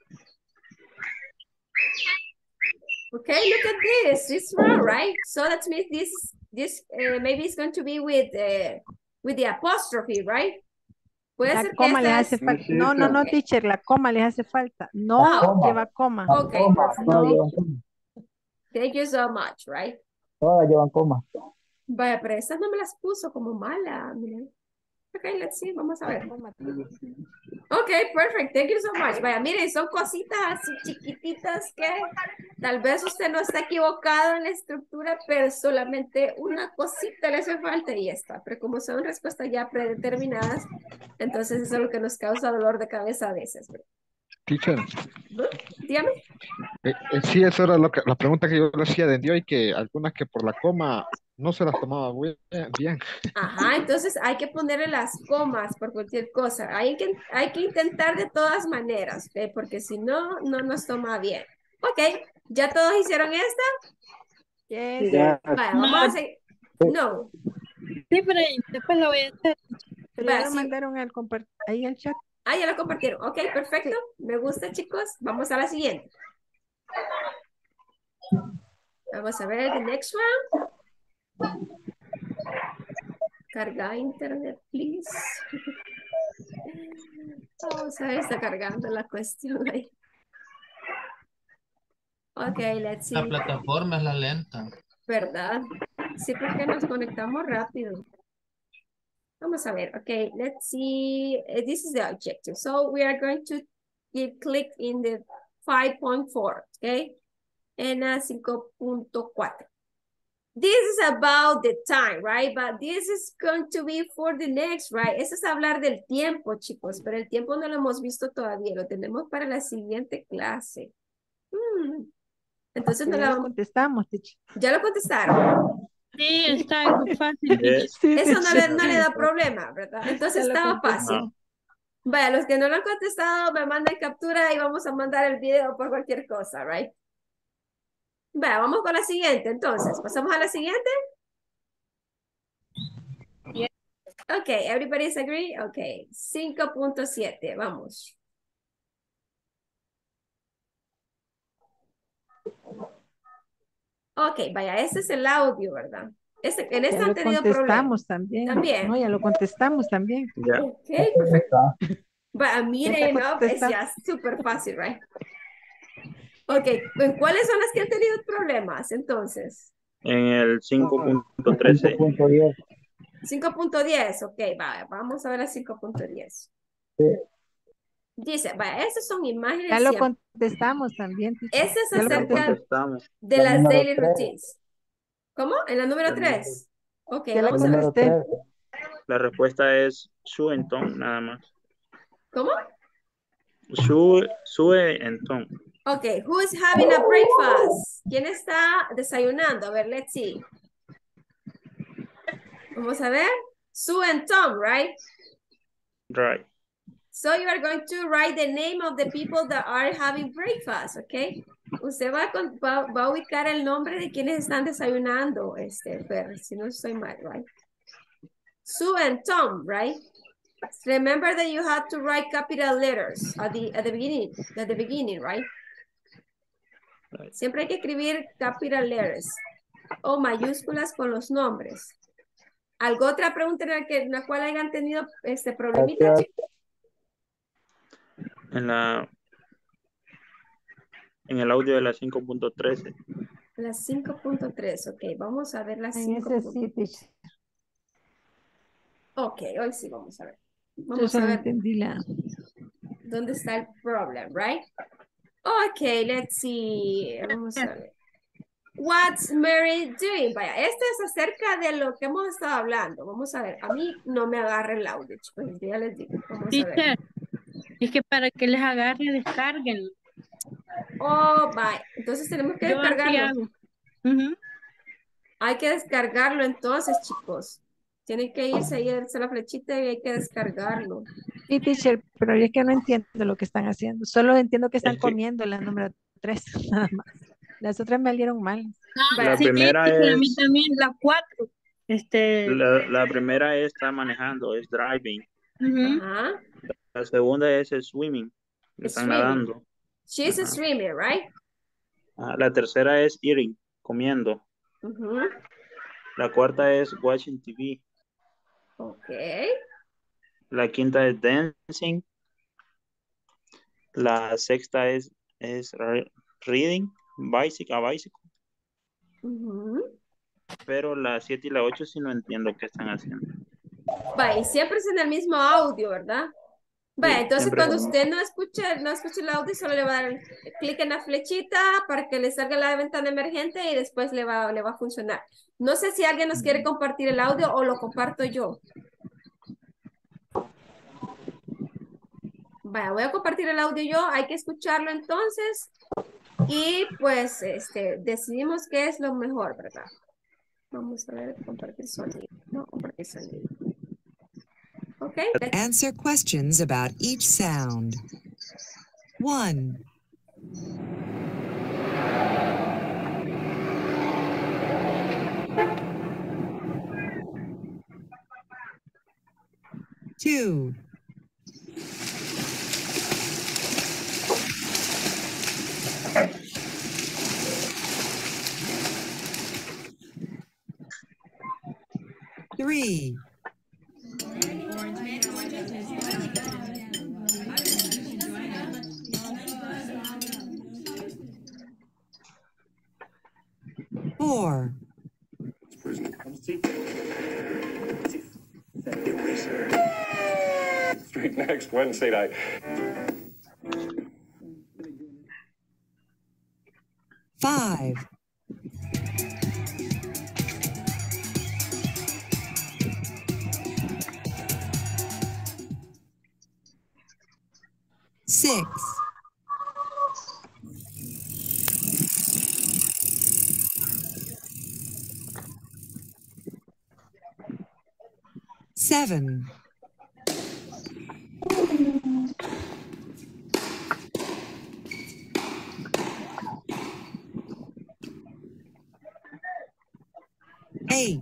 Okay, look at this. It's wrong, right? So that means this, this uh, maybe it's going to be with, uh, with the apostrophe, right? Puede La ser que coma le esta hace es- falta. Sí, No, no, no, ok. teacher, la coma le hace falta. No Ah, coma. lleva coma. Ok, Coma, perfecto. todas llevan coma. Thank you so much, right? Todas llevan coma. Vaya, pero esas no me las puso como mala, miren. Ok, let's see, vamos a ver. Ok, perfect, thank you so much. Vaya, miren, son cositas así chiquititas que tal vez usted no está equivocado en la estructura, pero solamente una cosita le hace falta y ya está. Pero como son respuestas ya predeterminadas, entonces eso es lo que nos causa dolor de cabeza a veces. Teacher, Dígame. eh, eh, sí, eso era lo que, la pregunta que yo le hacía de hoy, que algunas que por la coma no se las tomaba muy bien. Ajá, entonces hay que ponerle las comas por cualquier cosa. Hay que, hay que intentar de todas maneras, ¿ok? Porque si no, no nos toma bien. Ok, ¿ya todos hicieron esta? Yes. Yes. Vaya, vamos a seguir. No, Sí, pero después lo voy a hacer. Pero ya vaya, lo sí. mandaron al compart ahí al chat. Ah, ya lo compartieron. Ok, perfecto. Me gusta, chicos. Vamos a la siguiente. Vamos a ver the next one. Carga internet, please. Vamos a ver, está cargando la cuestión ahí. Ok, let's see. La plataforma es la lenta. ¿Verdad? Sí, porque nos conectamos rápido. Vamos a ver. Okay, let's see. Uh, This is the objective. So we are going to give click in the five point four, okay? En a cinco punto cuatro. This is about the time, right? But this is going to be for the next, right? Eso es hablar del tiempo, chicos, pero el tiempo no lo hemos visto todavía. Lo tenemos para la siguiente clase. Hmm. Entonces no Pero ya la lo contestamos, teacher. ¿Ya lo contestaron? Sí, está algo fácil. yes. Sí, Eso no teacher. le, no le da problema, ¿verdad? Entonces Ya lo estaba contestó. fácil. Vaya, los que no lo han contestado, me mandan captura y vamos a mandar el video por cualquier cosa, right? Vaya, vamos con la siguiente, entonces. ¿Pasamos a la siguiente? Ok, everybody's agree? Ok, cinco punto siete, vamos. Ok, vaya, ese es el audio, ¿verdad? Este, en este Ya han lo tenido problemas. contestamos también. También. No, ya lo contestamos también. Ya. Ok, perfecto. Vaya, Ya miren, está ¿no? Es contestado. ya súper fácil, right? Ok, ¿en cuáles son las que han tenido problemas entonces? En el cinco punto trece. cinco punto diez. cinco punto diez, ok, vaya, vamos a ver a cinco punto diez. Sí. Dice, vaya, estas son imágenes. Ya lo siempre. contestamos también, teacher. Este es Ya lo Ya acerca contestamos. de La las número daily tres. routines. ¿Cómo? En la número La tres. Ok, Ya la vamos a ver. Número contesté. tres. La respuesta es sue en ton, nada más. ¿Cómo? Sue, sue en ton. Ok, who is having a breakfast? ¿Quién está desayunando? A ver, let's see. Vamos a ver. Sue and Tom, right? Right. So you are going to write the name of the people that are having breakfast, okay? Usted va, con- va, va a ubicar el nombre de quienes están desayunando, este, Fer, si no estoy mal, right? Sue and Tom, right? Remember that you had to write capital letters at the, at the beginning, at the beginning, right? Siempre hay que escribir capital letters o mayúsculas con los nombres. ¿Algo otra pregunta en la, que, en la cual hayan tenido este problemita, Gracias. chicos? En la en el audio de la cinco punto trece. La cinco punto tres, ok, vamos a ver la En cinco. ese sí, teacher. Ok, hoy sí vamos a ver. Yo Vamos a solo ver entendí la... dónde está el problem, right? Ok, let's see. Vamos a ver. What's Mary doing? Vaya, este es acerca de lo que hemos estado hablando. Vamos a ver. A mí no me agarra el audio, chicos. Ya les digo. Vamos a ver. Teacher, es que para que les agarre, descarguen. Oh, vaya. Entonces tenemos que Yo así descargarlo. hago. Ujú. Hay que descargarlo entonces, chicos. Tienen que irse ahí, darse la flechita y hay que descargarlo. Sí, teacher, pero es que no entiendo lo que están haciendo. Solo entiendo que están Es que- comiendo la número tres, nada más. Las otras me salieron mal. Ah, La sí, primera teacher, a mí es también, la cuatro. Este, la, la primera es está manejando, es driving. ujú. Ajá. La segunda es swimming, están Swimming. nadando. She's a Ajá. swimmer, right? Ah, la tercera es eating, comiendo. Ujú. La cuarta es watching T V. Ok. La quinta es dancing. La sexta es, es re- reading, bicycle, a bicycle. Ujú. Pero la siete y la ocho sí no entiendo qué están haciendo. Vaya, y siempre es en el mismo audio, ¿verdad? Vaya, Sí, entonces siempre cuando es el usted no escuche, no escuche el audio, solo le va a dar clic en la flechita para que le salga la ventana emergente y después le va, le va a funcionar. No sé si alguien nos quiere compartir el audio o lo comparto yo. Vaya, voy a compartir el audio yo, hay que escucharlo entonces y pues este, decidimos qué es lo mejor, ¿verdad? Vamos a ver, compartir sonido. No, compartir sonido. Ok, let's- Answer questions about each sound. One. Two. Three. Four. Straight next Wednesday night. Five. Six. Seven. Eight.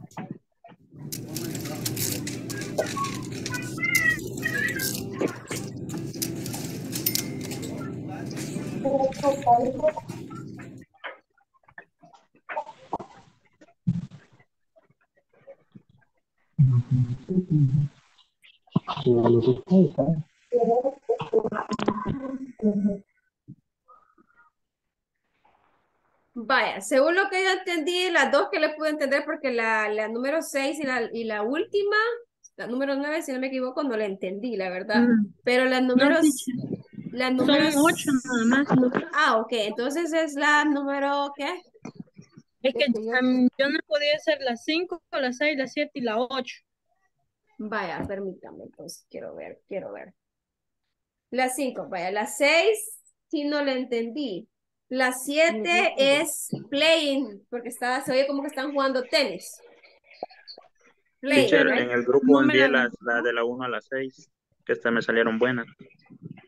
Vaya, según lo que yo entendí, las dos que le pude entender, porque la, la número seis y la, y la última, la número nueve, si no me equivoco, no la entendí, la verdad. Mm. Pero las No, números, teacher, las son números... ocho nada más. Ah, ok, entonces es la número, ¿qué? Es que Este, yo- am, yo no podía hacer las cinco, las seis, las siete y la ocho. Vaya, permítame, entonces quiero ver, quiero ver. La cinco, vaya, la seis, sí no la entendí. La siete es playing, porque está, se oye como que están jugando tenis. Playing, Teacher, right? en el grupo No me envié la las, las de la uno a la seis, que estas me salieron buenas.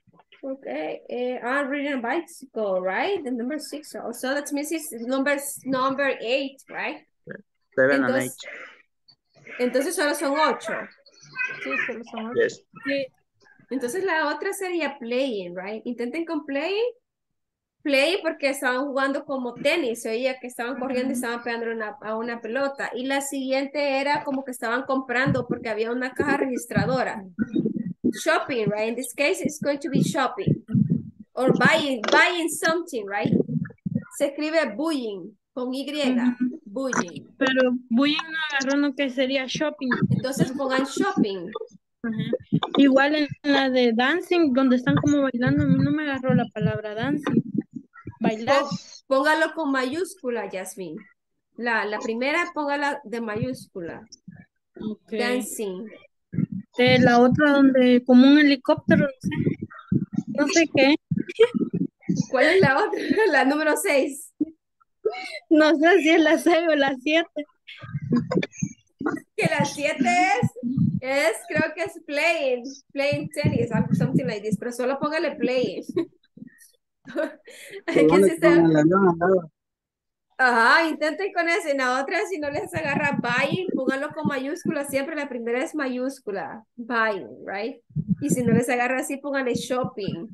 Okay, uh, I'm reading a bicycle, right? The number six. So that means it's number, number eight, right? Seven and eight. Entonces, entonces solo son ocho. Sí, solo son ocho. Yes. Sí. Entonces la otra sería playing, right? Intenten con playing. Play porque estaban jugando como tenis, se oía que estaban corriendo y estaban pegando una, a una pelota. Y la siguiente era como que estaban comprando porque había una caja registradora. Shopping, right? In this case, it's going to be shopping. Or buying, buying something, right? Se escribe bullying, con Y, Ujú. bullying. Pero bullying no agarró lo que sería shopping. Entonces pongan shopping. Ajá. Igual en la de dancing, donde están como bailando, a mí no me agarró la palabra dancing. Bailar. Pó- Póngalo con mayúscula, Yasmin. La, la primera póngala de mayúscula. Ok. Dancing. De la otra donde como un helicóptero, no sé. No sé qué. ¿Cuál es la otra? La número seis. No sé si es la seis o la siete. Que la siete es, es, creo que es playing, playing tennis, algo- something like this, pero solo póngale playing. Es que Póngale si con se- el avión andaba. Ajá, intenten con eso. En la otra, si no les agarra buying, pónganlo con mayúscula. Siempre la primera es mayúscula. Buying, right? Y si no les agarra así, pónganle shopping.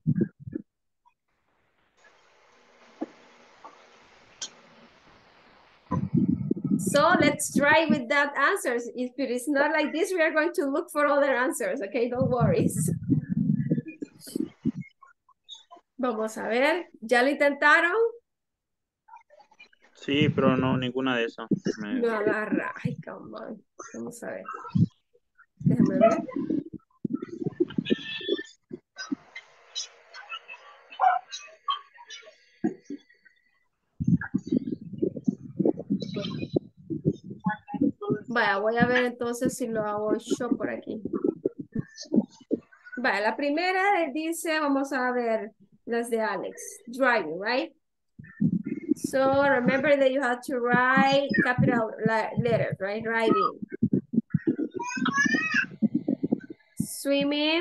So let's try with that answers. If it is not like this, we are going to look for other answers. Okay, don't worry. Vamos a ver. ¿Ya lo intentaron? Sí, pero no, ninguna de esas. Me- No agarra. Ay, come on. Vamos a ver. Déjame ver. Vaya, voy a ver entonces si lo hago yo por aquí. Vaya, la primera dice, vamos a ver las de Alex. Driving, right? So remember that you have to write capital le- letters, right? Driving. Swimming.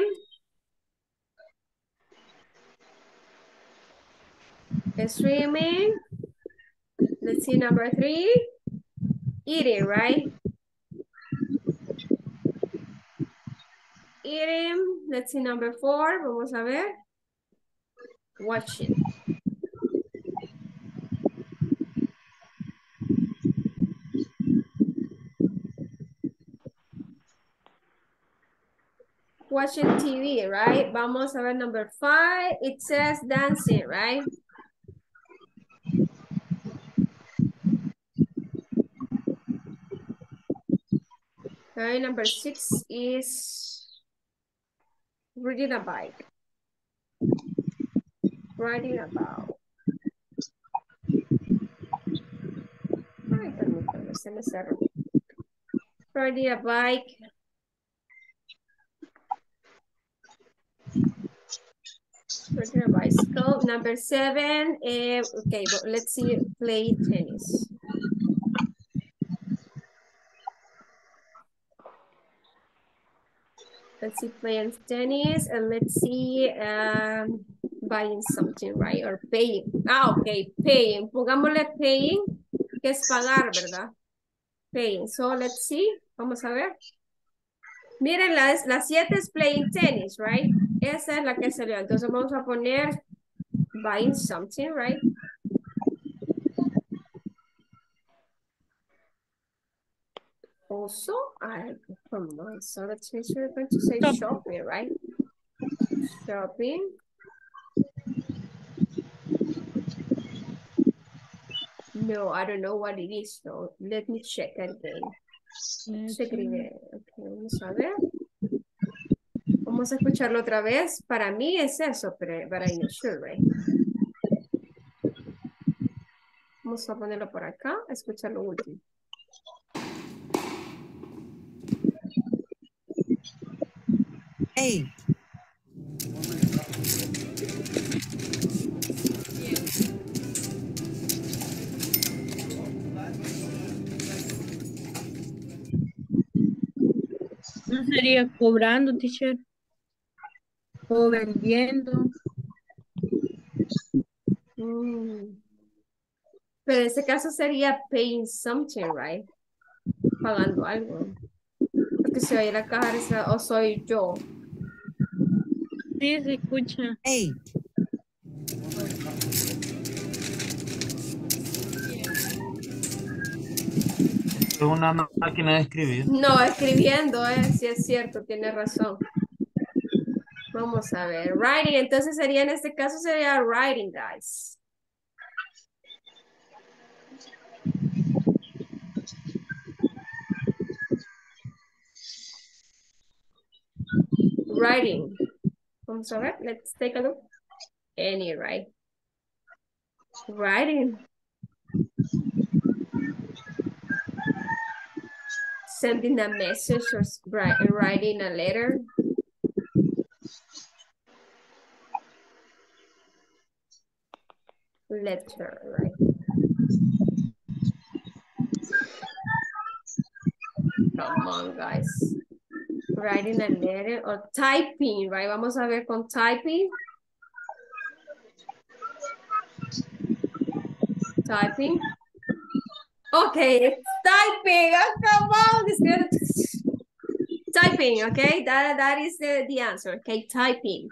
Swimming. Let's see number three. Eating, right? Eating. Let's see number four. Vamos a ver. Watching. Watching T V, right? Vamos a ver number five. It says dancing, right? Okay, number six is riding a bike. Riding about. Ay, permítame, se me cerró. Riding a bike. Riding a bicycle. Number seven. eh, okay, but let's see. Play tennis. Let's see, playing tennis, and let's see, um, buying something, right? Or paying. Ah, okay, paying. Pongámosle paying, que es pagar, ¿verdad? Paying. So, let's see. Vamos a ver. Miren, la, la siete es playing tennis, right? Esa es la que salió. Entonces, vamos a poner buying something, right? Also, I, come on. So, let's make sure we're going to say shopping, right? Shopping. No, I don't know what it is, so let me check again. Se escribe. Okay, vamos a ver. Vamos a escucharlo otra vez. Para mí es eso, pero but I'm not sure, right? Vamos a ponerlo por acá, a escuchar lo último. Eight. No sería cobrando, teacher. O vendiendo. Mm. Pero en este caso sería paying something, right? Pagando algo. Porque si oye la caja esa, o soy yo. Sí, se escucha. Eight. Es una ma- máquina de escribir. No, escribiendo, eh, sí es cierto, tiene razón. Vamos a ver, writing, entonces sería en este caso sería writing, guys. Writing. Vamos a ver, let's take a look. Any, right? Writing. Sending a message or s- wri- writing a letter. Letter, right? Come on, guys. Writing a letter or typing, right? Vamos a ver con typing. Typing. Okay, it's typing. Oh, come on. It's good. Typing, okay? That, that is the, the answer, okay? Typing.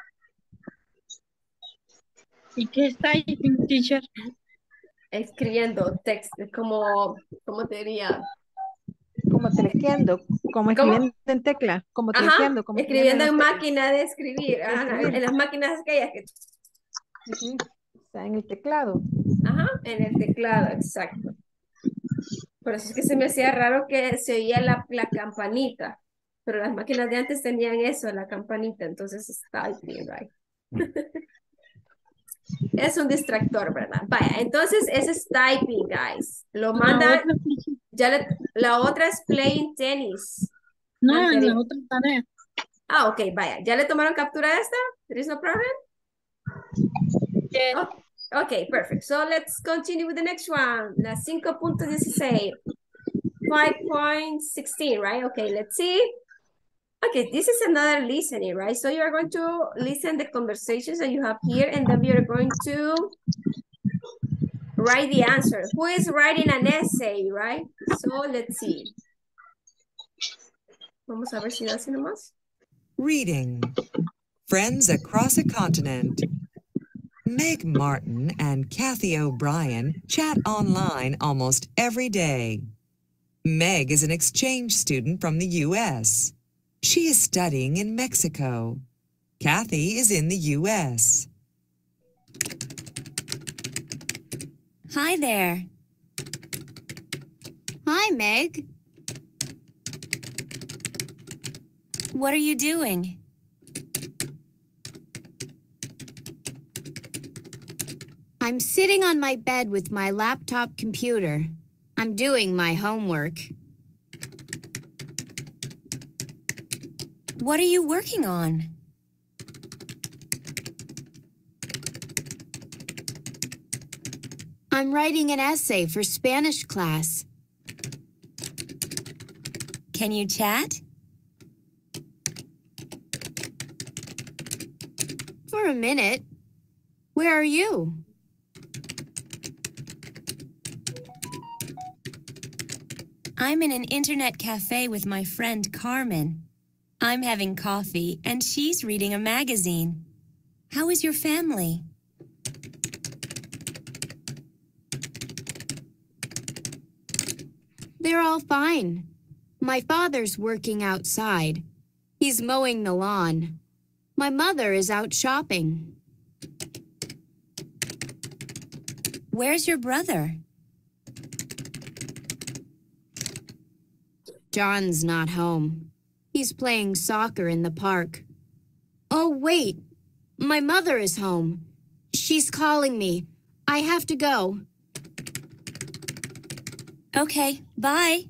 ¿Y qué es typing, teacher? Escribiendo texto, como, ¿cómo te diría? Como telequeando, como escribiendo en tecla, como Ajá, telequeando, como escribiendo escribiendo en en las teclas. máquina de escribir, De ajá, escribir. en las máquinas aquellas que... Ujú. O sea, en el teclado. Ajá, en el teclado, exacto. Por eso es que se me hacía raro que se oía la, la campanita, pero las máquinas de antes tenían eso, la campanita, entonces es typing, right? Es un distractor, ¿verdad? Vaya, entonces ese es typing, guys. Lo La manda, otra, teacher. ya le- la otra es playing tennis. No, en la Anterior. otra tarea. Ah, ok, vaya. ¿Ya le tomaron captura a esta? There is no problem? Yes. Oh, okay, perfect. So let's continue with the next one. La cinco punto dieciséis. five point one six, right? Okay, let's see. Okay, this is another listening, right? So you're going to listen the conversations that you have here, and then you're going to write the answer. Who is writing an essay, right? So let's see. Vamos a ver si da así nomás. Reading. Friends across a continent. Meg Martin and Kathy O'Brien chat online almost every day. Meg is an exchange student from the U S. She is studying in Mexico. Kathy is in the U S. Hi there. Hi, Meg. What are you doing? I'm sitting on my bed with my laptop computer. I'm doing my homework. What are you working on? I'm writing an essay for Spanish class. Can you chat? For a minute. Where are you? I'm in an internet cafe with my friend Carmen. I'm having coffee and she's reading a magazine. How is your family? They're all fine. My father's working outside. He's mowing the lawn. My mother is out shopping. Where's your brother? John's not home. He's playing soccer in the park. Oh, wait. My mother is home. She's calling me. I have to go. Okay, bye.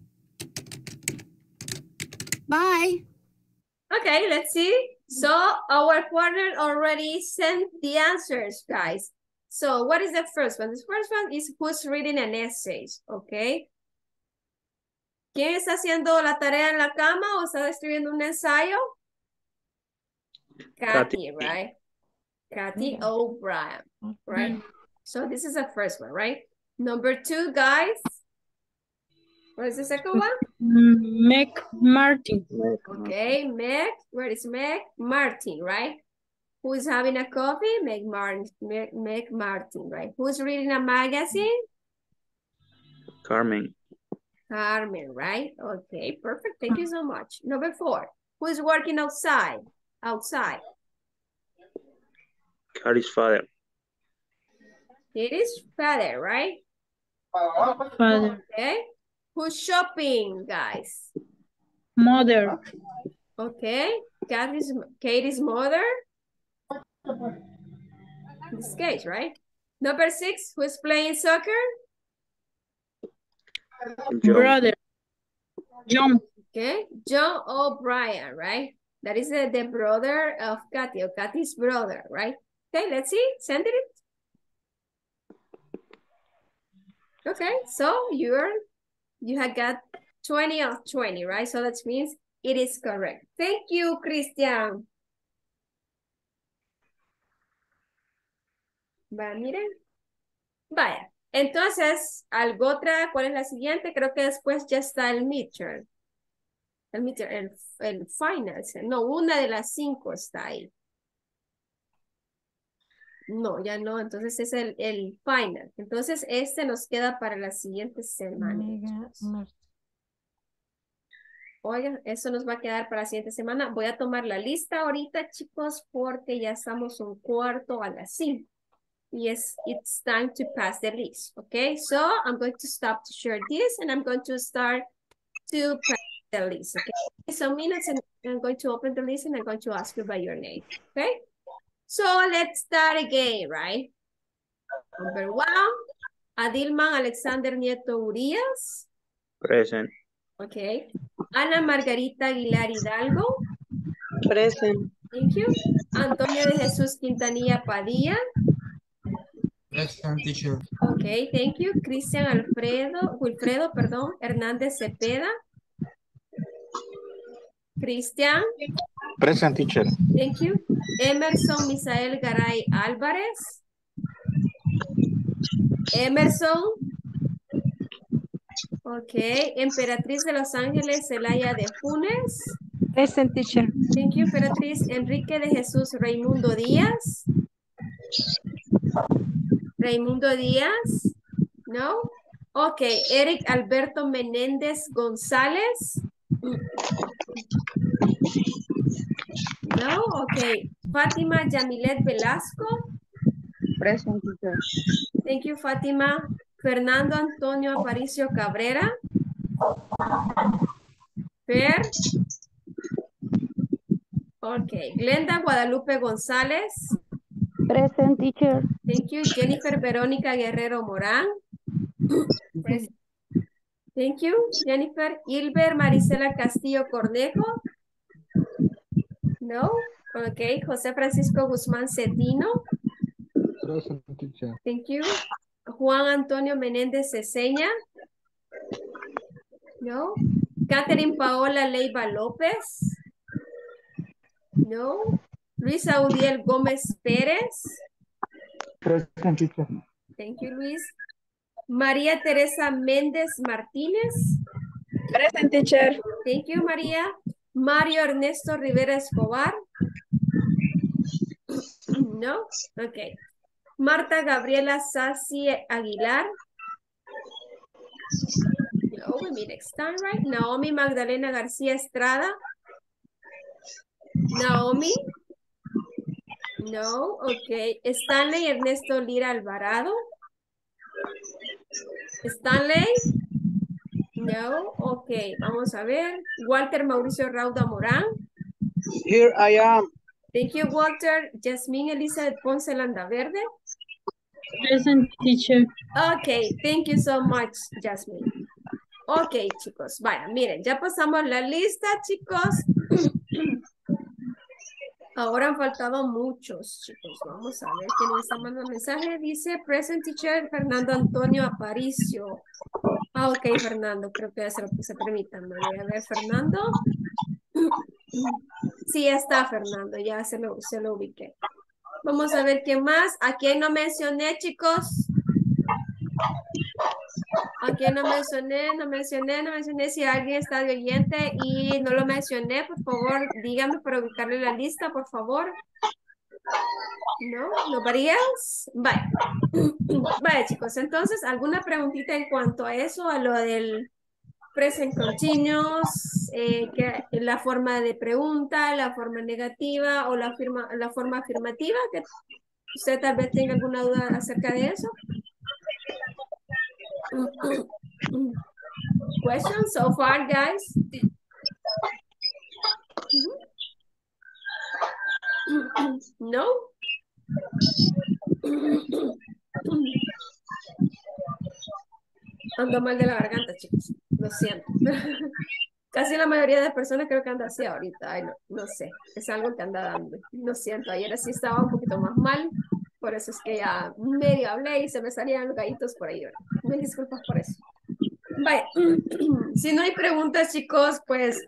Bye. Okay, let's see. So our partner already sent the answers, guys. So what is the first one? The first one is who's reading an essay, okay? ¿Quién está haciendo la tarea en la cama o está escribiendo un ensayo? Kathy, right? Kathy O'Brien, right? So this is the first one, right? Number two, guys. What is the second one? Meg Martin. Okay, Meg. Where is Meg? Martin, right? Who is having a coffee? Meg Martin. Meg, Meg Martin, right? Who's reading a magazine? Carmen. Carmen, right? Okay, perfect. Thank you so much. Number four. Who is working outside? Outside. Carrie's father. It is father, right? Father. Okay. Who's shopping, guys? Mother. Okay. Kathy's, Katie's mother. In this case, right? Number six, who's playing soccer? John. Brother. John. Okay. John O'Brien, right? That is the, the brother of Kathy, or Kathy's brother, right? Okay, let's see. Send it. Okay, so you're you have got twenty of twenty, right? So that means it is correct. Thank you, Christian. Va, miren. Vaya. Entonces, algo otra, ¿cuál es la siguiente? Creo que después ya está el midterm. El midterm, el, el finals. No, una de las cinco está ahí. No, ya no, entonces es el, el final. Entonces, este nos queda para la siguiente semana. Oigan, eso nos va a quedar para la siguiente semana. Voy a tomar la lista ahorita, chicos, porque ya estamos un cuarto a las cinco. Yes, it's time to pass the list. Okay, so I'm going to stop to share this and I'm going to start to pass the list. Okay, some minutes and I'm going to open the list and I'm going to ask you by your name. Okay, so let's start again, right? Number one, Adilman Alexander Nieto Urias. Present. Okay. Ana Margarita Aguilar Hidalgo. Present. Thank you. Antonio de Jesús Quintanilla Padilla. Present, teacher. Okay, thank you. Cristian Alfredo, Wilfredo, perdón, Hernández Cepeda. Cristian. Present, teacher. Thank you. Emerson Misael Garay Álvarez. Emerson. Okay. Emperatriz de Los Ángeles Celaya de Funes. Present, teacher. Thank you, Emperatriz. Enrique de Jesús Raimundo Díaz. Raimundo Díaz. No. Okay. Eric Alberto Menéndez González. No. Okay. Fátima Yamilet Velasco. Present, teacher. Thank you, Fátima. Fernando Antonio Aparicio Cabrera. Fer. Okay. Glenda Guadalupe González. Present, teacher. Thank you. Jennifer Verónica Guerrero Morán. Present. Thank you, Jennifer. Hilber Marisela Castillo Cornejo. No. Okay. José Francisco Guzmán Cetino. Present, teacher. Thank you. Juan Antonio Menéndez Ceseña. No. Catherine Paola Leiva López. No. Luisa Udiel Gómez Pérez. Present, teacher. Thank you, Luis. María Teresa Méndez Martínez. Present, teacher. Thank you, María. Mario Ernesto Rivera Escobar. No. Okay. Marta Gabriela Sassi Aguilar. No, we meet next time, right? Naomi Magdalena García Estrada. Naomi. No, okay. Stanley Ernesto Lira Alvarado. Stanley. No, okay. Vamos a ver. Walter Mauricio Rauda Morán. Here I am. Thank you, Walter. Jasmine Elizabeth Ponce Landaverde. Present, teacher. Okay, thank you so much, Jasmine. Ok, chicos, vaya, miren, ya pasamos la lista, chicos. Ahora han faltado muchos, chicos. Vamos a ver quién nos está mandando mensaje. Dice, present teacher Fernando Antonio Aparicio. Ah, ok, Fernando, creo que ya se lo puse, permítanme. Voy a ver, Fernando. Sí, ya está, Fernando, ya se lo, se lo ubiqué. Vamos a ver qué más. ¿A quién no mencioné, chicos? ¿A quién no mencioné? No mencioné, no mencioné. Si alguien está de oyente y no lo mencioné, por favor, dígame para ubicarle la lista, por favor. No, nobody else. Vale. Vale, chicos. Entonces, ¿alguna preguntita en cuanto a eso, a lo del present continuous, eh, que la forma de pregunta, la forma negativa o la, firma, la forma afirmativa? Que usted tal vez tenga alguna duda acerca de eso. Questions so far, guys? No? Ando mal de la garganta, chicos. Lo siento. Casi la mayoría de personas creo que anda así ahorita. Ay, no, no sé. Es algo que anda dando. Lo siento. Ayer sí estaba un poquito más mal. Por eso es que ya medio hablé y se me salían los gallitos por ahí. Mil disculpas por eso. Vaya. Si no hay preguntas, chicos, pues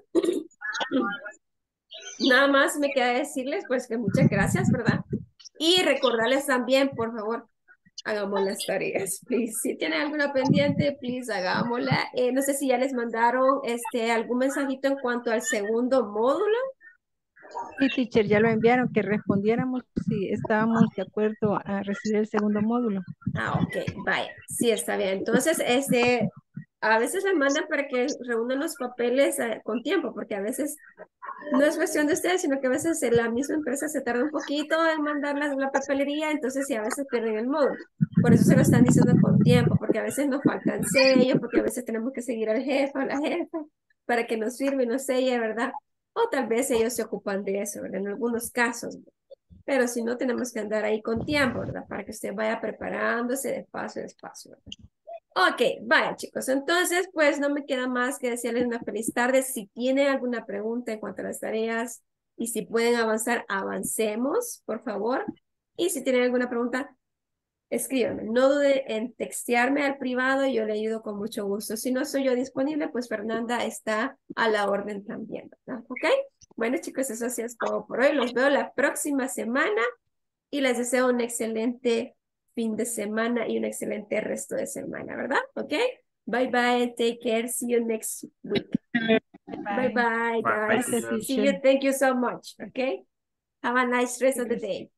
nada más me queda decirles pues que muchas gracias, ¿verdad? Y recordarles también, por favor, hagamos las tareas, please. Si tienen alguna pendiente, please, hagámosla. Eh, no sé si ya les mandaron este, algún mensajito en cuanto al segundo módulo. Sí, teacher, ya lo enviaron, que respondiéramos si estábamos de acuerdo a recibir el segundo módulo. Ah, ok, vaya, sí, está bien. Entonces, este, a veces les mandan para que reúnan los papeles eh, con tiempo, porque a veces no es cuestión de ustedes, sino que a veces eh, la misma empresa se tarda un poquito en mandar la, la papelería, entonces sí, a veces pierden el módulo. Por eso se lo están diciendo con tiempo, porque a veces nos faltan sellos, porque a veces tenemos que seguir al jefe o la jefa para que nos firme y nos selle, ¿verdad? O tal vez ellos se ocupan de eso, ¿verdad? En algunos casos. Pero si no, tenemos que andar ahí con tiempo, ¿verdad? Para que usted vaya preparándose despacio, despacio, ¿verdad? Ok, vaya chicos, entonces pues no me queda más que decirles una feliz tarde. Si tienen alguna pregunta en cuanto a las tareas y si pueden avanzar, avancemos, por favor. Y si tienen alguna pregunta, escríbanme. No dude en textearme al privado, yo le ayudo con mucho gusto. Si no soy yo disponible, pues Fernanda está a la orden también, ¿verdad? ¿Ok? Bueno chicos, eso sí es todo por hoy. Los veo la próxima semana y les deseo un excelente fin de semana y un excelente resto de semana, ¿verdad? ¿Ok? Bye bye, take care, see you next week. Bye bye, guys. Gracias, See you, teacher. thank you so much, okay? Have a nice rest of the day.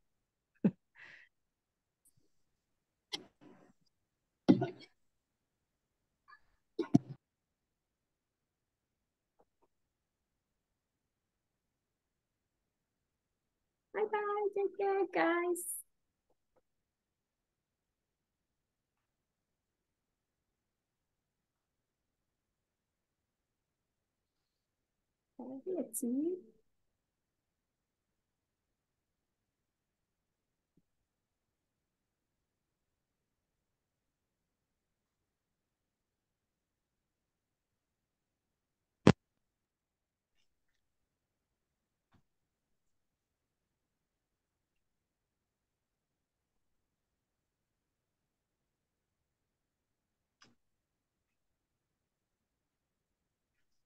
Bye bye, take care, guys. Let's see.